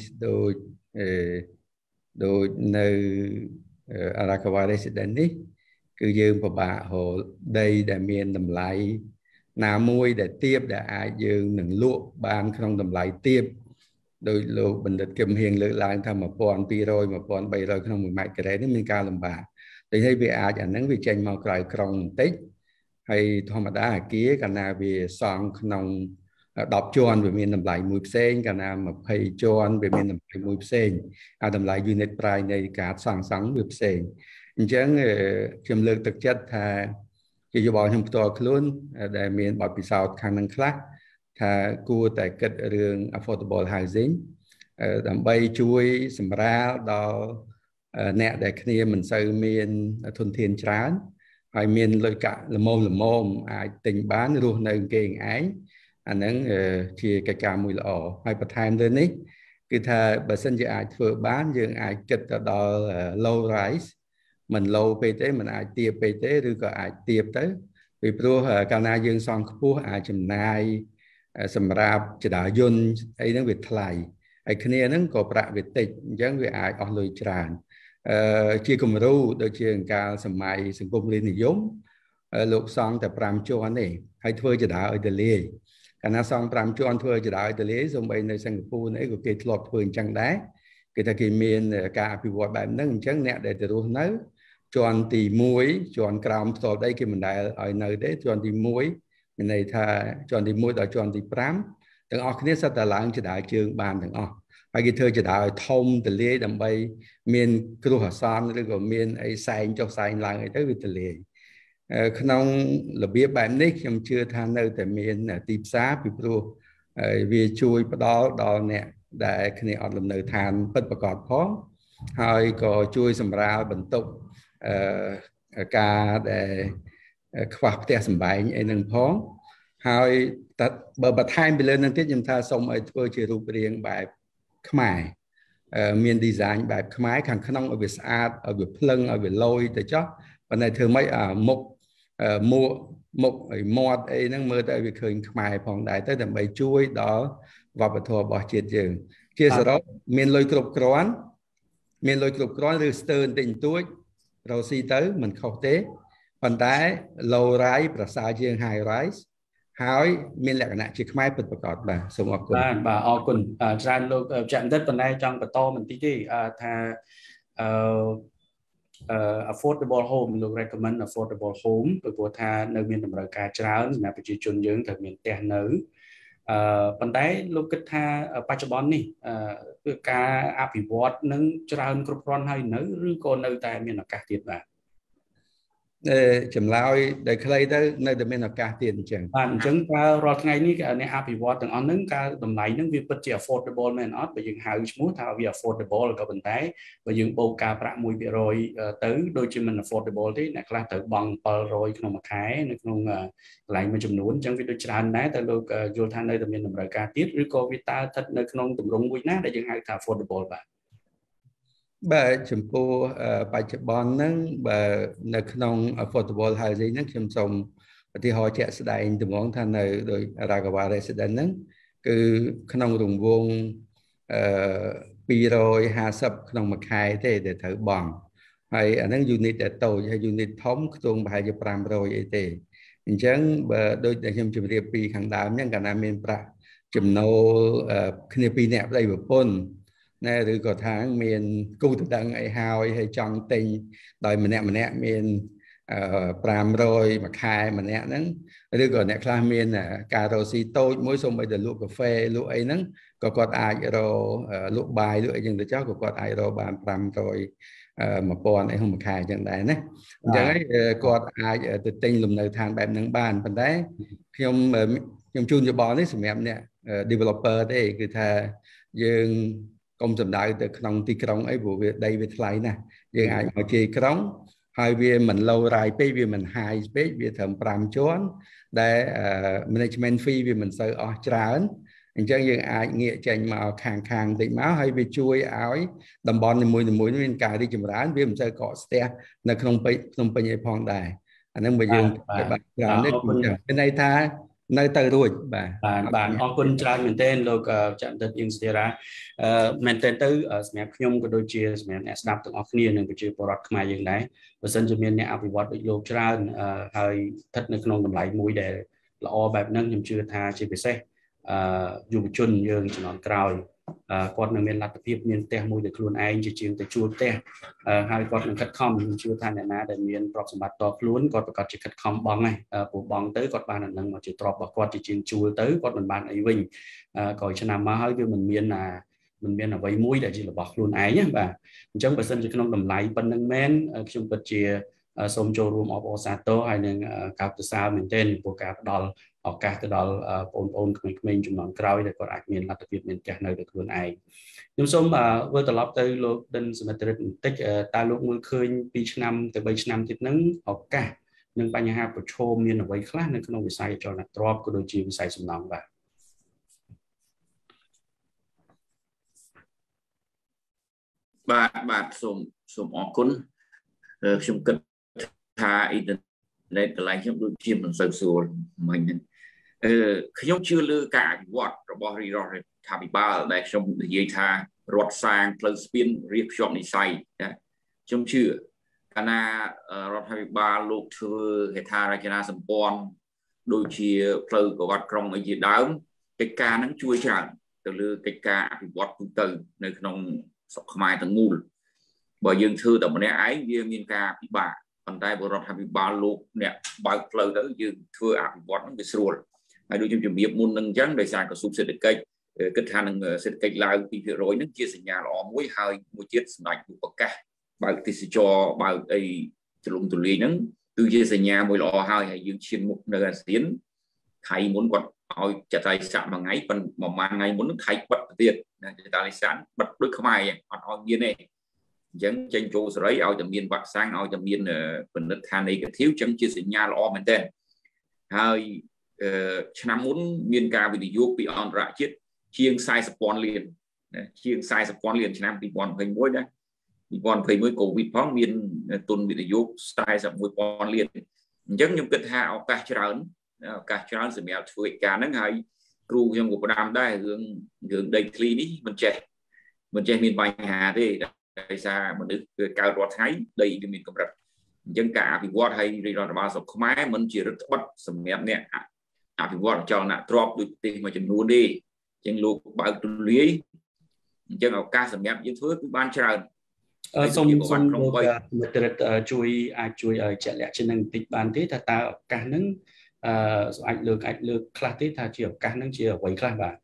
[SPEAKER 2] ដូចនៅ Arakawa Residence នេះគឺយើងពិបាករកដីដែលមានតម្លៃណាមួយដែលទាបដែលអាចយើងនឹងលក់បានក្នុងតម្លៃទាបដោយលោកបណ្ឌិតគឹមហៀងលើកឡើងថា1200 1300ក្នុង1ម៉ែត្រការ៉េនេះមានការលំបាកដូចនេះវាអាចអាហ្នឹងវាចេញមកក្រៅក្រុងបន្តិចហើយធម្មតាអគារកាលណាវាសង់ក្នុង10ជាន់វាមានតម្លៃមួយផ្សេងកាលណា20ជាន់វាមានតម្លៃមួយផ្សេងអាតម្លៃ unit price នៃការសង់វាផ្សេងអញ្ចឹងខ្ញុំលើកទឹកចិត្តថាជាយោបល់ខ្ញុំផ្ទាល់ខ្លួនដែលមានបទពិសោធន៍ខាងនឹងខ្លះថាគួរតែគិតរឿង affordable housing ដើម្បីជួយសម្រាលដល់អ្នកដែលគ្នាមិនសូវមានធនធានច្រើនហើយមានលុយកាក់ល្មមអាចទិញបានរស់នៅគេឯងអាហ្នឹងជាកិច្ចការមួយល្អហើយបន្ថែមលើនេះគឺថាបើសិនជាអាចធ្វើបានយើងអាចគិតទៅដល់ low rise មិន low ពេកទេមិនអាចទាបពេកទេឬក៏អាចទាបទៅពីព្រោះកាលណាយើងសង់ខ្ពស់អាចចំណាយសម្រាប់ចរាយន្តអីហ្នឹងវាថ្លៃហើយគ្នាហ្នឹងក៏ប្រាក់វាតិចអញ្ចឹងវាអាចអស់លុយច្រើនជាគំរូដូចជាកាលសម័យសង្គមរាស្ត្រនិយមលោកសង់តែ5ជាន់ទេហើយធ្វើចរាឲ្យទលាយកាលណាសង់5ជាន់ធ្វើចរាឲ្យទលាយសូម្បីនៅសិង្ហបុរីនេះក៏គេធ្លាប់ធ្វើអញ្ចឹងដែរគេថាគេមានការអភិវឌ្ឍបែបហ្នឹងអញ្ចឹងអ្នកដែលទៅរស់នៅជាន់ទី1ជាន់ក្រោមផ្ទាល់ដីគេមិនដែលឲ្យនៅទេជាន់ទី1មានន័យថាជាន់ទី1ដល់ជាន់ទី5ទាំងអស់គ្នាសិតតែឡើងចរាជើងបានទាំងអស់ហើយគេធ្វើចរាឲ្យធំទលាយដើម្បីមានគ្រោះអាសន្នឬក៏មានអីសែងចុះសែងឡើងអីទៅវាទលាយក្នុងរបៀបបែបនេះខ្ញុំជឿថានៅតែមានទីផ្សារពីព្រោះវាជួយផ្ដល់ដល់អ្នកដែលគ្នាអត់លំនៅឋានពិតប្រាកដផងហើយក៏ជួយសម្រាលបន្ទុកការដែលខ្វះផ្ទះសម្បែងអីហ្នឹងផងហើយបើបន្ថែមពីលើនឹងទៀតខ្ញុំថាសូមឲ្យធ្វើជារូបរាងបែបខ្មែរមាន design បែបខ្មែរខាងក្នុងឲ្យវាស្អាតឲ្យវាភ្លឹងឲ្យវាលយទៅចុះប៉ុន្តែធ្វើម៉េចមុខឲ្យមាត់អីហ្នឹងមើលទៅឲ្យវាឃើញខ្មែរផងដែរទៅដើម្បីជួយដល់វប្បធម៌របស់ជាតិយើងជាសរុបមានលុយគ្រប់គ្រាន់ឬស្ទើរបន្តិចបន្តួចរកស៊ីទៅមិនខុសទេប៉ុន្តែ low rise ប្រសើរជាង high rise ហើយមានលក្ខណៈជាខ្មែរពិតប្រាកដបាទសូមអរគុណ
[SPEAKER 3] បាទអរគុណច្រើនលោកច័ន្ទដិតប៉ុន្តែចង់បន្តបន្តិចទេថា affordable home លោក recommend affordable home ពីព្រោះថានៅមានតម្រូវការច្រើនសម្រាប់ប្រជាជនយើងត្រូវមានផ្ទះនៅប៉ុន្តែលោកគិតថាបច្ចុប្បន្ននេះគឺការអភិវឌ្ឍនឹងច្រើនគ្រប់គ្រាន់ហើយនៅឬក៏នៅតែមានឱកាសទៀតបាទ
[SPEAKER 2] ចម្លើយដែលខ្លីទៅនៅតែមានឱកាសទៀតអញ្ចឹង
[SPEAKER 3] បាទអញ្ចឹងតើរាល់ថ្ងៃនេះអ្នកអភិវឌ្ឍទាំងអស់ហ្នឹងការតម្លៃហ្នឹងវាពិតជា affordable មែនអត់បើយើងហៅឈ្មោះថាវា affordable ក៏ប៉ុន្តែបើយើងបូកការប្រាក់ 1% ទៅដូចជាមិន affordable ទេអ្នកខ្លះត្រូវបង់700ក្នុងមួយខែនៅក្នុងកន្លែងមួយចំនួនអញ្ចឹងវាដូចច្រើនដែរតែលោកយល់ថានៅតែមានតម្រូវការទៀតឬក៏វាតើស្ថិតនៅក្នុងទម្រង់មួយណាដែលយើងហៅថា affordable
[SPEAKER 2] បាទចំពោះបច្ចុប្បន្នហ្នឹងបើនៅក្នុង affordable housing ហ្នឹងខ្ញុំសូមឧទាហរណ៍ជាក់ស្ដែងតម្រង់ថានៅដោយ Ragawa Residence ហ្នឹងគឺក្នុងរង្វង់250ក្នុងមួយខែទេដែលត្រូវបង់ហើយអាហ្នឹង unit ដែលតូចហើយ unit ធំខ្ទង់ប្រហែលជា500អីទេអញ្ចឹងបើដូចដែលខ្ញុំជម្រាបពីខាងដើមហ្នឹងកាលណាមានប្រាក់ចំណូលគ្នាពីរនាក់ប្តីប្រពន្ធណែឬក៏ថាមានគូដណ្ដឹងអីហើយចង់ទិញដោយម្នាក់មាន500មួយខែម្នាក់ហ្នឹងឬក៏អ្នកខ្លះមានការរកស៊ីតូចមួយសូម្បីតែលក់កាហ្វេលក់អីហ្នឹងក៏គាត់អាចរកលក់បាយលក់អីចឹងទៅចោលក៏គាត់អាចរកបាន500 1000អីក្នុងមួយខែចឹងដែរណាអញ្ចឹងហើយគាត់អាចទៅទិញលំនៅឋានបែបហ្នឹងបានប៉ុន្តែខ្ញុំជូនយោបល់នេះសម្រាប់អ្នក developer ទេគឺថាយើងកុំសំដៅទៅក្នុងទីក្រុងអីព្រោះវាដីវាថ្លៃណាស់យើងអាចមកជាយក្រុងហើយវាមិន low rise ពេកវាមិន high ពេកវាត្រឹម5ជាន់ដែល management fee វាមិនសូវអស់ច្រើនអញ្ចឹងយើងអាចងាកចេញមកខាងតិចមកហើយវាជួយឲ្យតំបន់នីមួយៗមានការរីកចម្រើនវាមិនសូវកកស្ទះនៅក្នុងពេញអីផងដែរអាហ្នឹងបើយើងបាទច្រើននេះមានន័យថានៅទៅរួចបាទ
[SPEAKER 3] អរគុណច្រើនមែនទែនលោកចន្ទិតអ៊ីងស្ទីរ៉ាមែនទែនទៅសម្រាប់ខ្ញុំក៏ដូចជាសម្រាប់អ្នកស្ដាប់ទាំងអស់គ្នានិងប្រជាពលរដ្ឋខ្មែរយើងដែរបើសិនជាមានអ្នកអភិវឌ្ឍដូចលោកច្រើនហើយស្ថិតនៅក្នុងតម្លៃមួយដែលល្អបែបហ្នឹងខ្ញុំជឿថាជាពិសេសយុវជនយើងជំនាន់ក្រោយគាត់នឹងមានលទ្ធភាពមានផ្ទះមួយដោយខ្លួនឯងជាជាងទៅជួលផ្ទះហើយគាត់នឹងខិតខំខ្ញុំជឿថាអ្នកណាដែលមានទ្រព្យសម្បត្តិតខ្លួនគាត់ប្រកាសជាខិតខំបង់ហើយព្រោះបង់ទៅគាត់បានអានឹងមកជាទ្រព្យរបស់គាត់ជាជាងជួលទៅគាត់មិនបានអីវិញក្រោយឆ្នាំមកហើយគឺមិនមានអ្វីមួយដែលជារបស់ខ្លួនឯងណាបាទអញ្ចឹងបើសិនជាក្នុងតម្លៃប៉ុណ្្នឹងមែនខ្ញុំពិតជាសូមចូលរួមអបអរសាទរហើយនឹងកោតសរសើរមែនទែនព្រោះការផ្ដល់ឱកាសទៅដល់បងប្អូនក្មេងៗជំនាន់ក្រោយដែលគាត់អាចមានលទ្ធភាពមានផ្ទះនៅដោយខ្លួនឯងខ្ញុំសូមវិលត្រឡប់ទៅលោកដិនសមិទ្ធរិទ្ធបន្តិចតើលោកមើលឃើញ2ឆ្នាំទៅ3ឆ្នាំទៀតហ្នឹងឱកាសនិងបញ្ហាប្រឈមមានអ្វីខ្លះនៅក្នុងវិស័យអចលនទ្រព្យក៏ដូចជាវិស័យសំណង់
[SPEAKER 4] បាទសូមអរគុណខ្ញុំគិតថាអ៊ីនធឺណិតកន្លែងខ្ញុំដូចជាមិនសូវស្រួលមិញហ្នឹងខ្ញុំជឿលើការអភិវឌ្ឍរបស់រដ្ឋាភិបាលដែលខ្ញុំនិយាយថារដ្ឋសាងផ្លូវស្ពានរៀបភ្ជាប់និស្ស័យណាខ្ញុំជឿកាលណារដ្ឋាភិបាលលោកធ្វើហេដ្ឋារចនាសម្ព័ន្ធដូចជាផ្លូវប្រវត្តិក្រុងអីជាដើមកិច្ចការហ្នឹងជួយច្រើនទៅលើកិច្ចការអភិវឌ្ឍទូទៅនៅក្នុងស្រុកខ្មែរទាំងមូលបើយើងធ្វើតែម្នាក់ឯងវាមានការពិបាកប៉ុន្តែបើរដ្ឋាភិបាលលោកអ្នកបើកផ្លូវទៅយើងធ្វើអភិវឌ្ឍហ្នឹងវាស្រួលហើយដូចខ្ញុំជំរាបមុននឹងអញ្ចឹងដោយសារក្រសួងសេដ្ឋកិច្ចគិតថានឹងសេដ្ឋកិច្ចឡើង 2% ហ្នឹងជាសញ្ញាល្អមួយហើយមួយទៀតសម្ដេចឧបកាសបើកទេសចរបើកអីទូលំទូលាយហ្នឹងគឺជាសញ្ញាមួយល្អហើយយើងឈានមុខនៅអាស៊ានថៃមុនគាត់ឲ្យចតាលិស័កមួយថ្ងៃប៉ុន្តែប្រហែលថ្ងៃមុនថៃបិទប្រទេសចតាលិស័កបិទដូចខ្មែរអត់ឲ្យមានទេអញ្ចឹងចេញចូលសេរីឲ្យតែមានវ៉ាក់សាំងឲ្យតែមានពិនិត្យថា negative អញ្ចឹងជាសញ្ញាល្អមែនទែនហើយឆ្នាំមុនមានការវិនិយោគពីអន្តរជាតិជាង 40,000 លានជាង 40,000 លានឆ្នាំ 2021 ណា 2021 COVID ផងមានទុនវិនិយោគ 41,000 លានអញ្ចឹងខ្ញុំគិតថាឱកាសច្រើនសម្រាប់ធ្វើកិច្ចការហ្នឹងហើយគ្រូខ្ញុំក៏ផ្ដាំដែររឿងដីធ្លីនេះមិនចេះមានបញ្ហាទេដោយសារមនុស្សគឺកើតរាល់ថ្ងៃដីវាមានកម្រិតអញ្ចឹងការអភិវឌ្ឍហើយរដ្ឋបាលស្រុកខ្មែរមិនជារដ្ឋបတ်សម្រាប់អ្នកអភិវឌ្ឍចលនាទ្រព្យដូចប្រទេសមួយចំនួនទេអញ្ចឹងលោកបើកទូលាយអញ្ចឹងឱកាសសម្រាប់យើងធ្វើគឺបានច្រើន
[SPEAKER 3] សូមលោកមិត្តរិទ្ធជួយអាចជួយជាក់លាក់ជានឹងបន្តិចបានទេថាតើឱកាសហ្នឹងអាចលើកខ្លះទេថាជាឱកាសហ្នឹងជាអ្វីខ្លះបាទ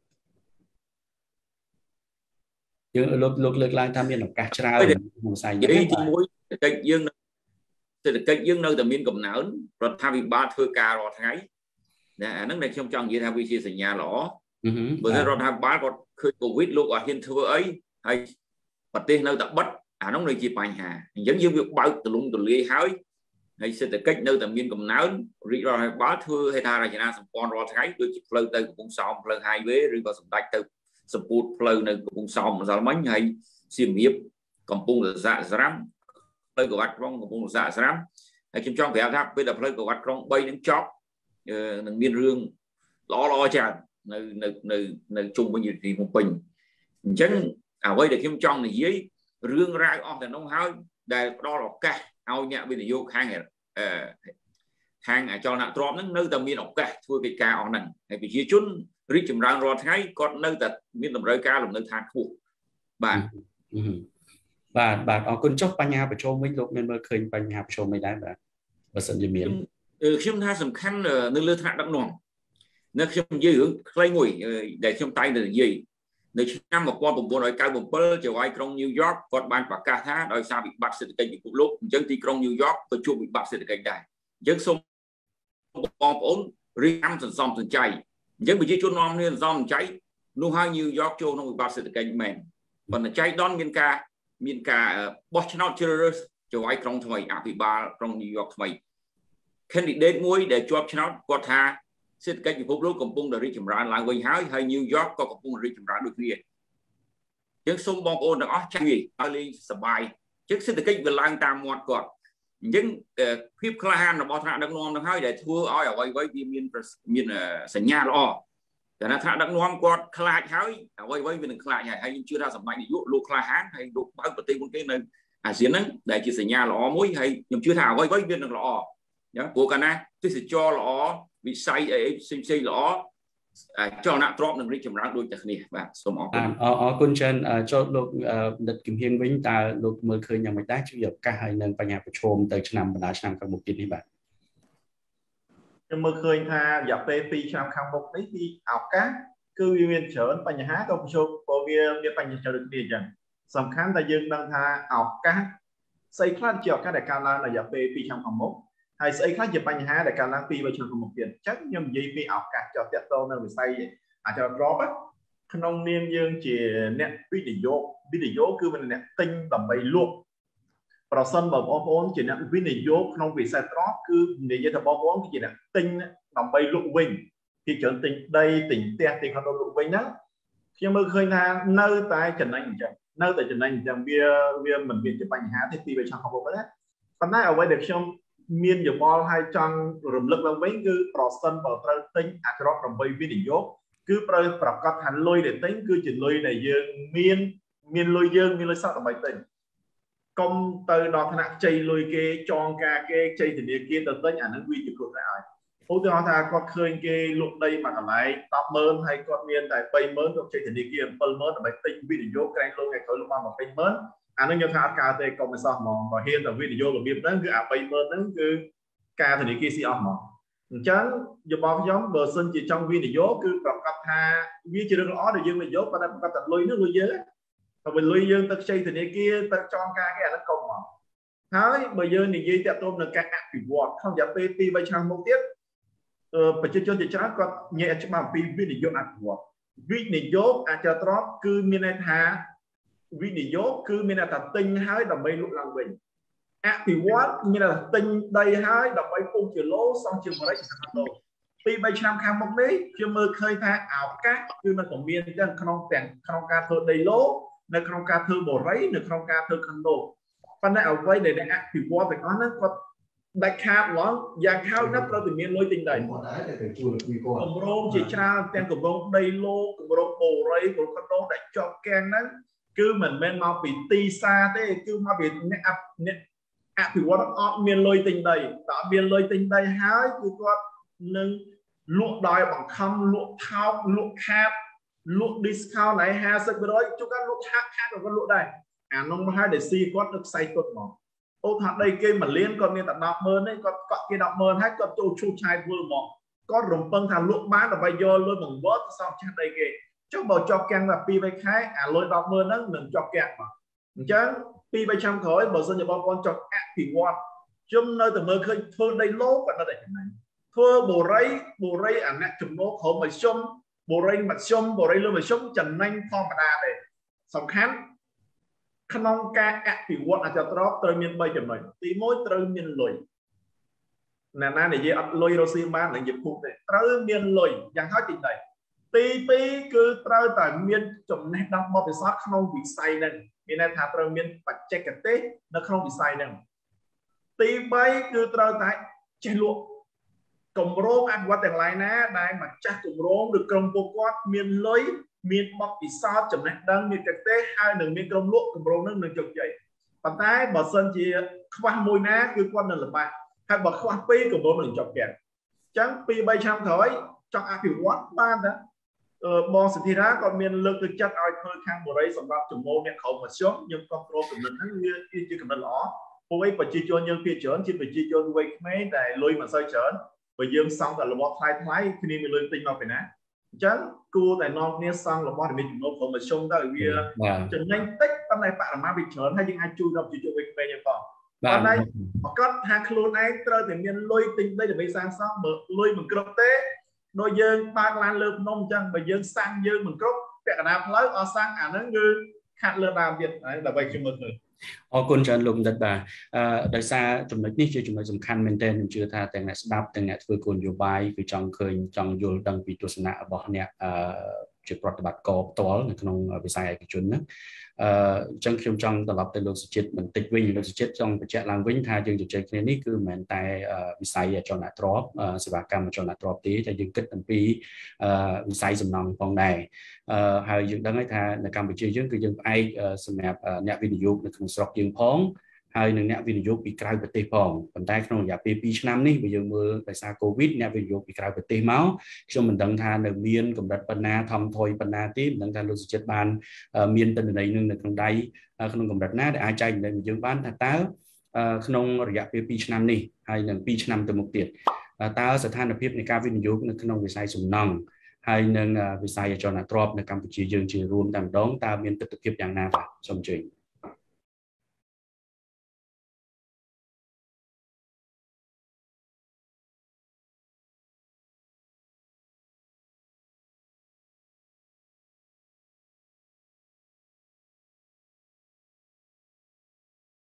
[SPEAKER 3] យើងលោកលើកឡើងថាមានឱកាសច្រើនក្នុងខ្សែនេះទី1សេដ្ឋកិច្ចយើងនៅតែមានកំណើនរដ្ឋាភិបាលធ្វើការរាល់ថ្ងៃណាអាហ្នឹងដែលខ្ញុំចង់និយាយថាវាជាសញ្ញាល្អបើថារដ្ឋាភិបាលគាត់ឃើញកូវីដលោកអត់ហ៊ានធ្វើអីហើយប្រទេសនៅតែបិទអានោះនៅជាបញ្ហាអញ្ចឹងយើងវាបើកទលំទលាយហើយសេដ្ឋកិច្ចនៅតែមានកំណើនរាជរដ្ឋាភិបាលធ្វើហេដ្ឋារចនាសម្ព័ន្ធរាល់ថ្ងៃដូចជាផ្លូវទៅកំពង់សោមផ្លូវ highway ឬក៏សម្ដេចទៅសម្ពុតផ្លូវនៅកំពង់សោមម្សិលមិញហើយសៀមរាបកំពង់រសាស្រាំផ្លូវកវ៉ាត់ក្រុងកំពង់រសាស្រាំហើយខ្ញុំចង់ប្រាប់ថាពេលដែលផ្លូវកវ៉ាត់ក្រុង3នឹងចប់នឹងមានរឿងល្អច្រើននៅជុំវិញរាជធានីភ្នំពេញអញ្ចឹងអ្វីដែលខ្ញុំចង់និយាយរឿងរ៉ាវអស់តែនោះហើយដែលផ្ដល់ឱកាសឲ្យអ្នកវិនិយោគខាងអចលនទ្រព្យហ្នឹងនៅតែមានឱកាសធ្វើកិច្ចការអស់ហ្នឹងហើយប្រជាជនរីកចម្រើនរាល់ថ្ងៃគាត់នៅតែមានតម្រូវការលំនៅឋានខ្ពស់បាទអរគុណចុះបញ្ហាប្រឈមវិញលោកមានមើលឃើញបញ្ហាប្រឈមមិនដែរបាទបើសិនជាមានខ្ញុំថាសំខាន់នៅលើថ្នាក់ដឹកនាំនៅខ្ញុំនិយាយរឿងខ្លីមួយដែលខ្ញុំតែងតែនិយាយនៅឆ្នាំ1997ជាវាយក្រុងញូវយ៉កគាត់បានប្រកាសថាដោយសារវិបត្តិសេដ្ឋកិច្ចពិភពលោកអញ្ចឹងទីក្រុងញូវយ៉កក៏ជួបវិបត្តិសេដ្ឋកិច្ចដែរអញ្ចឹងសូមបងប្អូនរៀបសន្សំសំចៃអញ្ចឹងប្រជាជននាំគ្នាសន្សំសំចៃនោះហើយញូវយ៉កចូលក្នុងវិបត្តិសេដ្ឋកិច្ចមែនប៉ុន្តែចៃដន្យមានការបោះឆ្នោតជ្រើសរើសជាវាយក្រុងថ្មីអភិបាលក្រុងញូវយ៉កថ្មី candidate មួយដែលជាប់ឆ្នោតគាត់ថាសេដ្ឋកិច្ចពិភពលោកកំពុងតែរីកចម្រើនឡើងវិញហើយញូវយ៉កក៏កំពុងរីកចម្រើនដូចគ្នាយើងសូមបងប្អូនទាំងអស់ជួយឲ្យលេងសប្បាយអញ្ចឹងសេដ្ឋកិច្ចវាឡើងតាមមាត់គាត់អញ្ចឹងភាពក្លាហានរបស់ថ្នាក់ដឹកនាំនឹងហើយដែលធ្វើឲ្យអ្វីៗវាមានសញ្ញាល្អតែថ្នាក់ដឹកនាំគាត់ខ្លាចហើយអ្វីៗវានឹងខ្លាចហើយខ្ញុំជឿថាសម្ដេចនាយកលោកក្លាហានហើយលោកបើកប្រទេសមុនគេនៅអាស៊ានហ្នឹងដែលជាសញ្ញាល្អមួយហើយខ្ញុំជឿថាអ្វីៗវានឹងល្អព្រោះកាលណាទេសចរល្អវិស័យផ្សេងល្អចលនាទ្រព្យនឹងរីកចម្រើនដូចតែគ្នាបាទសូមអរគុណអរគុណច្រើនចូលលោកបណ្ឌិតគឹមហៀងវិញតើលោកមើលឃើញយ៉ាងម៉េចដែរជួយឱកាសហើយនឹងបញ្ហាប្រឈមទៅឆ្នាំបណ្ដាឆ្នាំខាងមុខទៀតនេះបាទខ្ញុំមើលឃើញថារយៈពេល2ឆ្នាំខាងមុខនេះពីឱកាសគឺវាមានច្រើនបញ្ហាក៏ប្រឈមក៏វាមានបញ្ហាច្រើនដូចគ្នាអញ្ចឹងសំខាន់តែយើងដឹងថាឱកាសស្អីខ្លះជាឱកាសដែលកើតឡើងរយៈពេល2ឆ្នាំខាងមុខហើយស្អីខ្លះជាបញ្ហាដែលកើតឡើងពី3ឆ្នាំខាងមុខទៀតអញ្ចឹងខ្ញុំនិយាយពីឱកាសចោះតាក់ទងនៅវិស័យអាចរ៉បក្នុងនាមយើងជាអ្នកវិនិយោគគឺមានអ្នកទិញដើម្បីលក់ប្រសិនបើបងប្អូនជាអ្នកវិនិយោគក្នុងវិស័យទ្រព្យគឺនិយាយថាបងប្អូនគឺជាអ្នកទិញដើម្បីលក់វិញពីច្រើនទិញដីទិញផ្ទះទិញខុនដូលក់វិញហ្នឹងខ្ញុំមើលឃើញថានៅតែចំណេញអញ្ចឹងវាមិនមានជាបញ្ហាទេពី3ឆ្នាំខាងមុខទេប៉ុន្តែអ្វីដែលខ្ញុំមានយោបល់ឲ្យចង់រំលឹកឡើងវិញគឺប្រសិនបើត្រូវទិញអចលនទ្រព្យដើម្បីវិនិយោគគឺត្រូវប្រកាសថាលុយដែលទិញគឺជាលុយដែលយើងមានលុយមានលុយសក់ដើម្បីទិញកុំទៅដល់ថ្នាក់ខ្ចីលុយគេចងការគេខ្ចីធនាគារទៅទិញអានឹងវាជាគ្រោះថ្នាក់ហើយឧទាហរណ៍ថាគាត់ឃើញគេលក់ដីមួយកន្លែង 100000 ហើយគាត់មានតែ 30000 ទៅខ្ចីធនាគារ 70000 ដើម្បីទិញវិនិយោគក្រែងលុយឲ្យគាត់លក់បាន 20000 អានឹងខ្ញុំថាអត់កើតទេកុំឲ្យសោះហ្មងបើហ៊ានតែវិនិយោគរបៀបហ្នឹងគឺអា 30000 ហ្នឹងគឺការធនាគារស៊ីអស់ហ្មងអញ្ចឹងយោបល់ខ្ញុំបើសិនជាចង់វិនិយោគគឺប្រកាសថាវាជារឿងល្អដែលយើងវិនិយោគប៉ុន្តែប្រកាសតែលុយហ្នឹងលុយយើងបើលុយយើងទៅខ្ចីធនាគារទៅចងការគេអាហ្នឹងកុំហ្មងហើយបើយើងនិយាយតាក់ទងនឹងការអភិវឌ្ឍក្នុងរយៈពេល 2-3 ឆ្នាំមុខទៀតប្រជាជនជាច្រើនគាត់និយាយច្បាស់អំពីវិនិយោគអភិវឌ្ឍវិនិយោគអចលនទ្រព្យគឺមានន័យថាវិនិយោគគឺមានតែទិញហើយដើម្បីលក់ឡើងវិញអភិវឌ្ឍមានតែទិញដីហើយដើម្បីពុះជាឡូសង់ជាបរិយាកាសឡូ2-3 ឆ្នាំខាងមុខនេះខ្ញុំមើលឃើញថាឱកាសគឺมันក៏មានទាំងក្នុងការធ្វើដីឡូនៅក្នុងការធ្វើបរិយានៅក្នុងការធ្វើខុនដូប៉ុន្តែអ្វីដែលអភិវឌ្ឍទាំងអស់ហ្នឹងគាត់ដាច់ខាតឡងយ៉ាងហោចណាស់ត្រូវតែមានលុយទិញដីគម្រោងជាច្រើនទាំងគម្រោងដីឡូគម្រោងបរិយាគម្រោងខុនដូដែលជាប់គាំងហ្នឹងគឺមិនមែនមកពីទីផ្សារទេគឺមកពីអ្នកអភិវឌ្ឍអត់មានលុយទិញដីតើអត់មានលុយទិញដីហើយគឺគាត់នឹងលក់ដោយបង្ខំលក់ថោកលក់ខាតលក់ discount ឲ្យ 50% ជួនកាលលក់ខាតក៏គាត់លក់ដែរ
[SPEAKER 1] nông hai để si quát được say tuột mỏ ô thật đây kia mà liên còn miền tận đọc mơn ấy còn kia đọc mơn hay còn châu chu chai vừa mỏ có rồng băng thằng lúc bán là bây giờ lôi bằng bớt xong trên đây kia cho bầu cho càng là pi bay khai lôi đọc mơn đó mình cho càng mà chứ pi bay trăm khối bầu dân nhà bao con cho thì ngon chung nơi từ mơ khơi thưa đây lố và nó để này thưa bồ rây nè chùm nốt khổ mà xôm bồ rây mà xôm bồ rây luôn mà xôm trần nhanh phong mà đà để sòng khán khăn ca thì quạt cho tróc tới miền bay chùm này tí mối tới miền lùi nè để gì lùi rồi xin bán là dịch vụ này tới miền lùi chẳng hết chuyện này tí cứ tới tại miền chùm này đang mò bị sát không bị say nên miền này thà tới miền bạch check cái tết nó không bị say nên tí bay cứ tới tại chơi luộc cộng rôm ăn qua tiền lại ná đây mà chắc cộng rôm được công bộ quát miền lưới miền bọc bị sao chấm này đang miền cái tết hai đường miền công luộc cộng rôm nó được chụp vậy bàn tay bỏ sân chỉ khoa môi ná cứ quan là bạn hay bỏ khoa pi cộng rôm mình chụp kẹt chẳng pi bay trăm thỏi trong áp hiệu quát ban đó bong sự thì ra còn miền lực từ chất ai khơi khang bộ đấy sòng bạc chủng môn miền khẩu mà sớm nhưng con pro của mình nó như chưa cầm được lỏ cô ấy phải chi cho nhân phía chớn chỉ phải chi cho quay mấy để lôi mà soi chớn bởi dương xong là bó thái khi mình lên tinh vào phải ná chẳng cô tại non nghe xong là bó thì mình chủng môn khẩu mà sông ra ở bia chừng nhanh tích tâm này bạn là má bị chớn hay những ai chui đâu chỉ cho quay mấy như còn còn đây có hai luôn ấy tới thì miền lôi tinh đây là bị sang xong mở lôi mình cướp tế đôi dương ba lan lợp nông chân bởi dương sang dương mình cướp vẹn nào lấy ở sang nó như khát lợp đàm Việt đấy là vậy cho mình rồi
[SPEAKER 3] អរគុណច្រើនលោកបណ្ឌិតបាទដោយសារចំណុចនេះជាចំណុចសំខាន់មែនទែនខ្ញុំជឿថាទាំងអ្នកស្ដាប់ទាំងអ្នកធ្វើគោលនយោបាយគឺចង់ឃើញចង់យល់ដឹងពីទស្សនៈរបស់អ្នកជាប្រតិបត្តិការផ្ទាល់នៅក្នុងវិស័យឯកជនណាអញ្ចឹងខ្ញុំចង់ត្រឡប់ទៅលោកសុជាតិបន្តិចវិញលោកសុជាតិចង់បញ្ជាក់ឡើងវិញថាយើងជជែកគ្នានេះគឺមិនមែនតែវិស័យអចលនទ្រព្យសេវាកម្មអចលនទ្រព្យទេតែយើងគិតអំពីវិស័យសំណង់ផងដែរហើយយើងដឹងហើយថានៅកម្ពុជាយើងគឺយើងផ្អែកសម្រាប់អ្នកវិនិយោគនៅក្នុងស្រុកយើងផងហើយនឹងអ្នកវិនិយោគពីក្រៅប្រទេសផងប៉ុន្តែក្នុងរយៈពេល2ឆ្នាំនេះបើយើងមើលដោយសារ COVID អ្នកវិនិយោគពីក្រៅប្រទេសមកខ្ញុំមិនដឹងថានៅមានកម្រិតប៉ុណ្ណាធំធយប៉ុណ្ណាទេមិនដឹងថាលោកសុជាតិបានមានទិន្នន័យនឹងនៅក្នុងដៃក្នុងកម្រិតណាដែលអាចចែករំលែកមកយើងបានថាតើក្នុងរយៈពេល2ឆ្នាំនេះហើយនឹង2ឆ្នាំទៅមុខទៀតតើស្ថានភាពនៃការវិនិយោគនៅក្នុងវិស័យសំណង់ហើយនឹងវិស័យអចលនទ្រព្យនៅកម្ពុជាយើងជារួមតែម្ដងតើមានទស្សនវិជ្ជាយ៉ាងណាបាទសូមអញ្ជើញ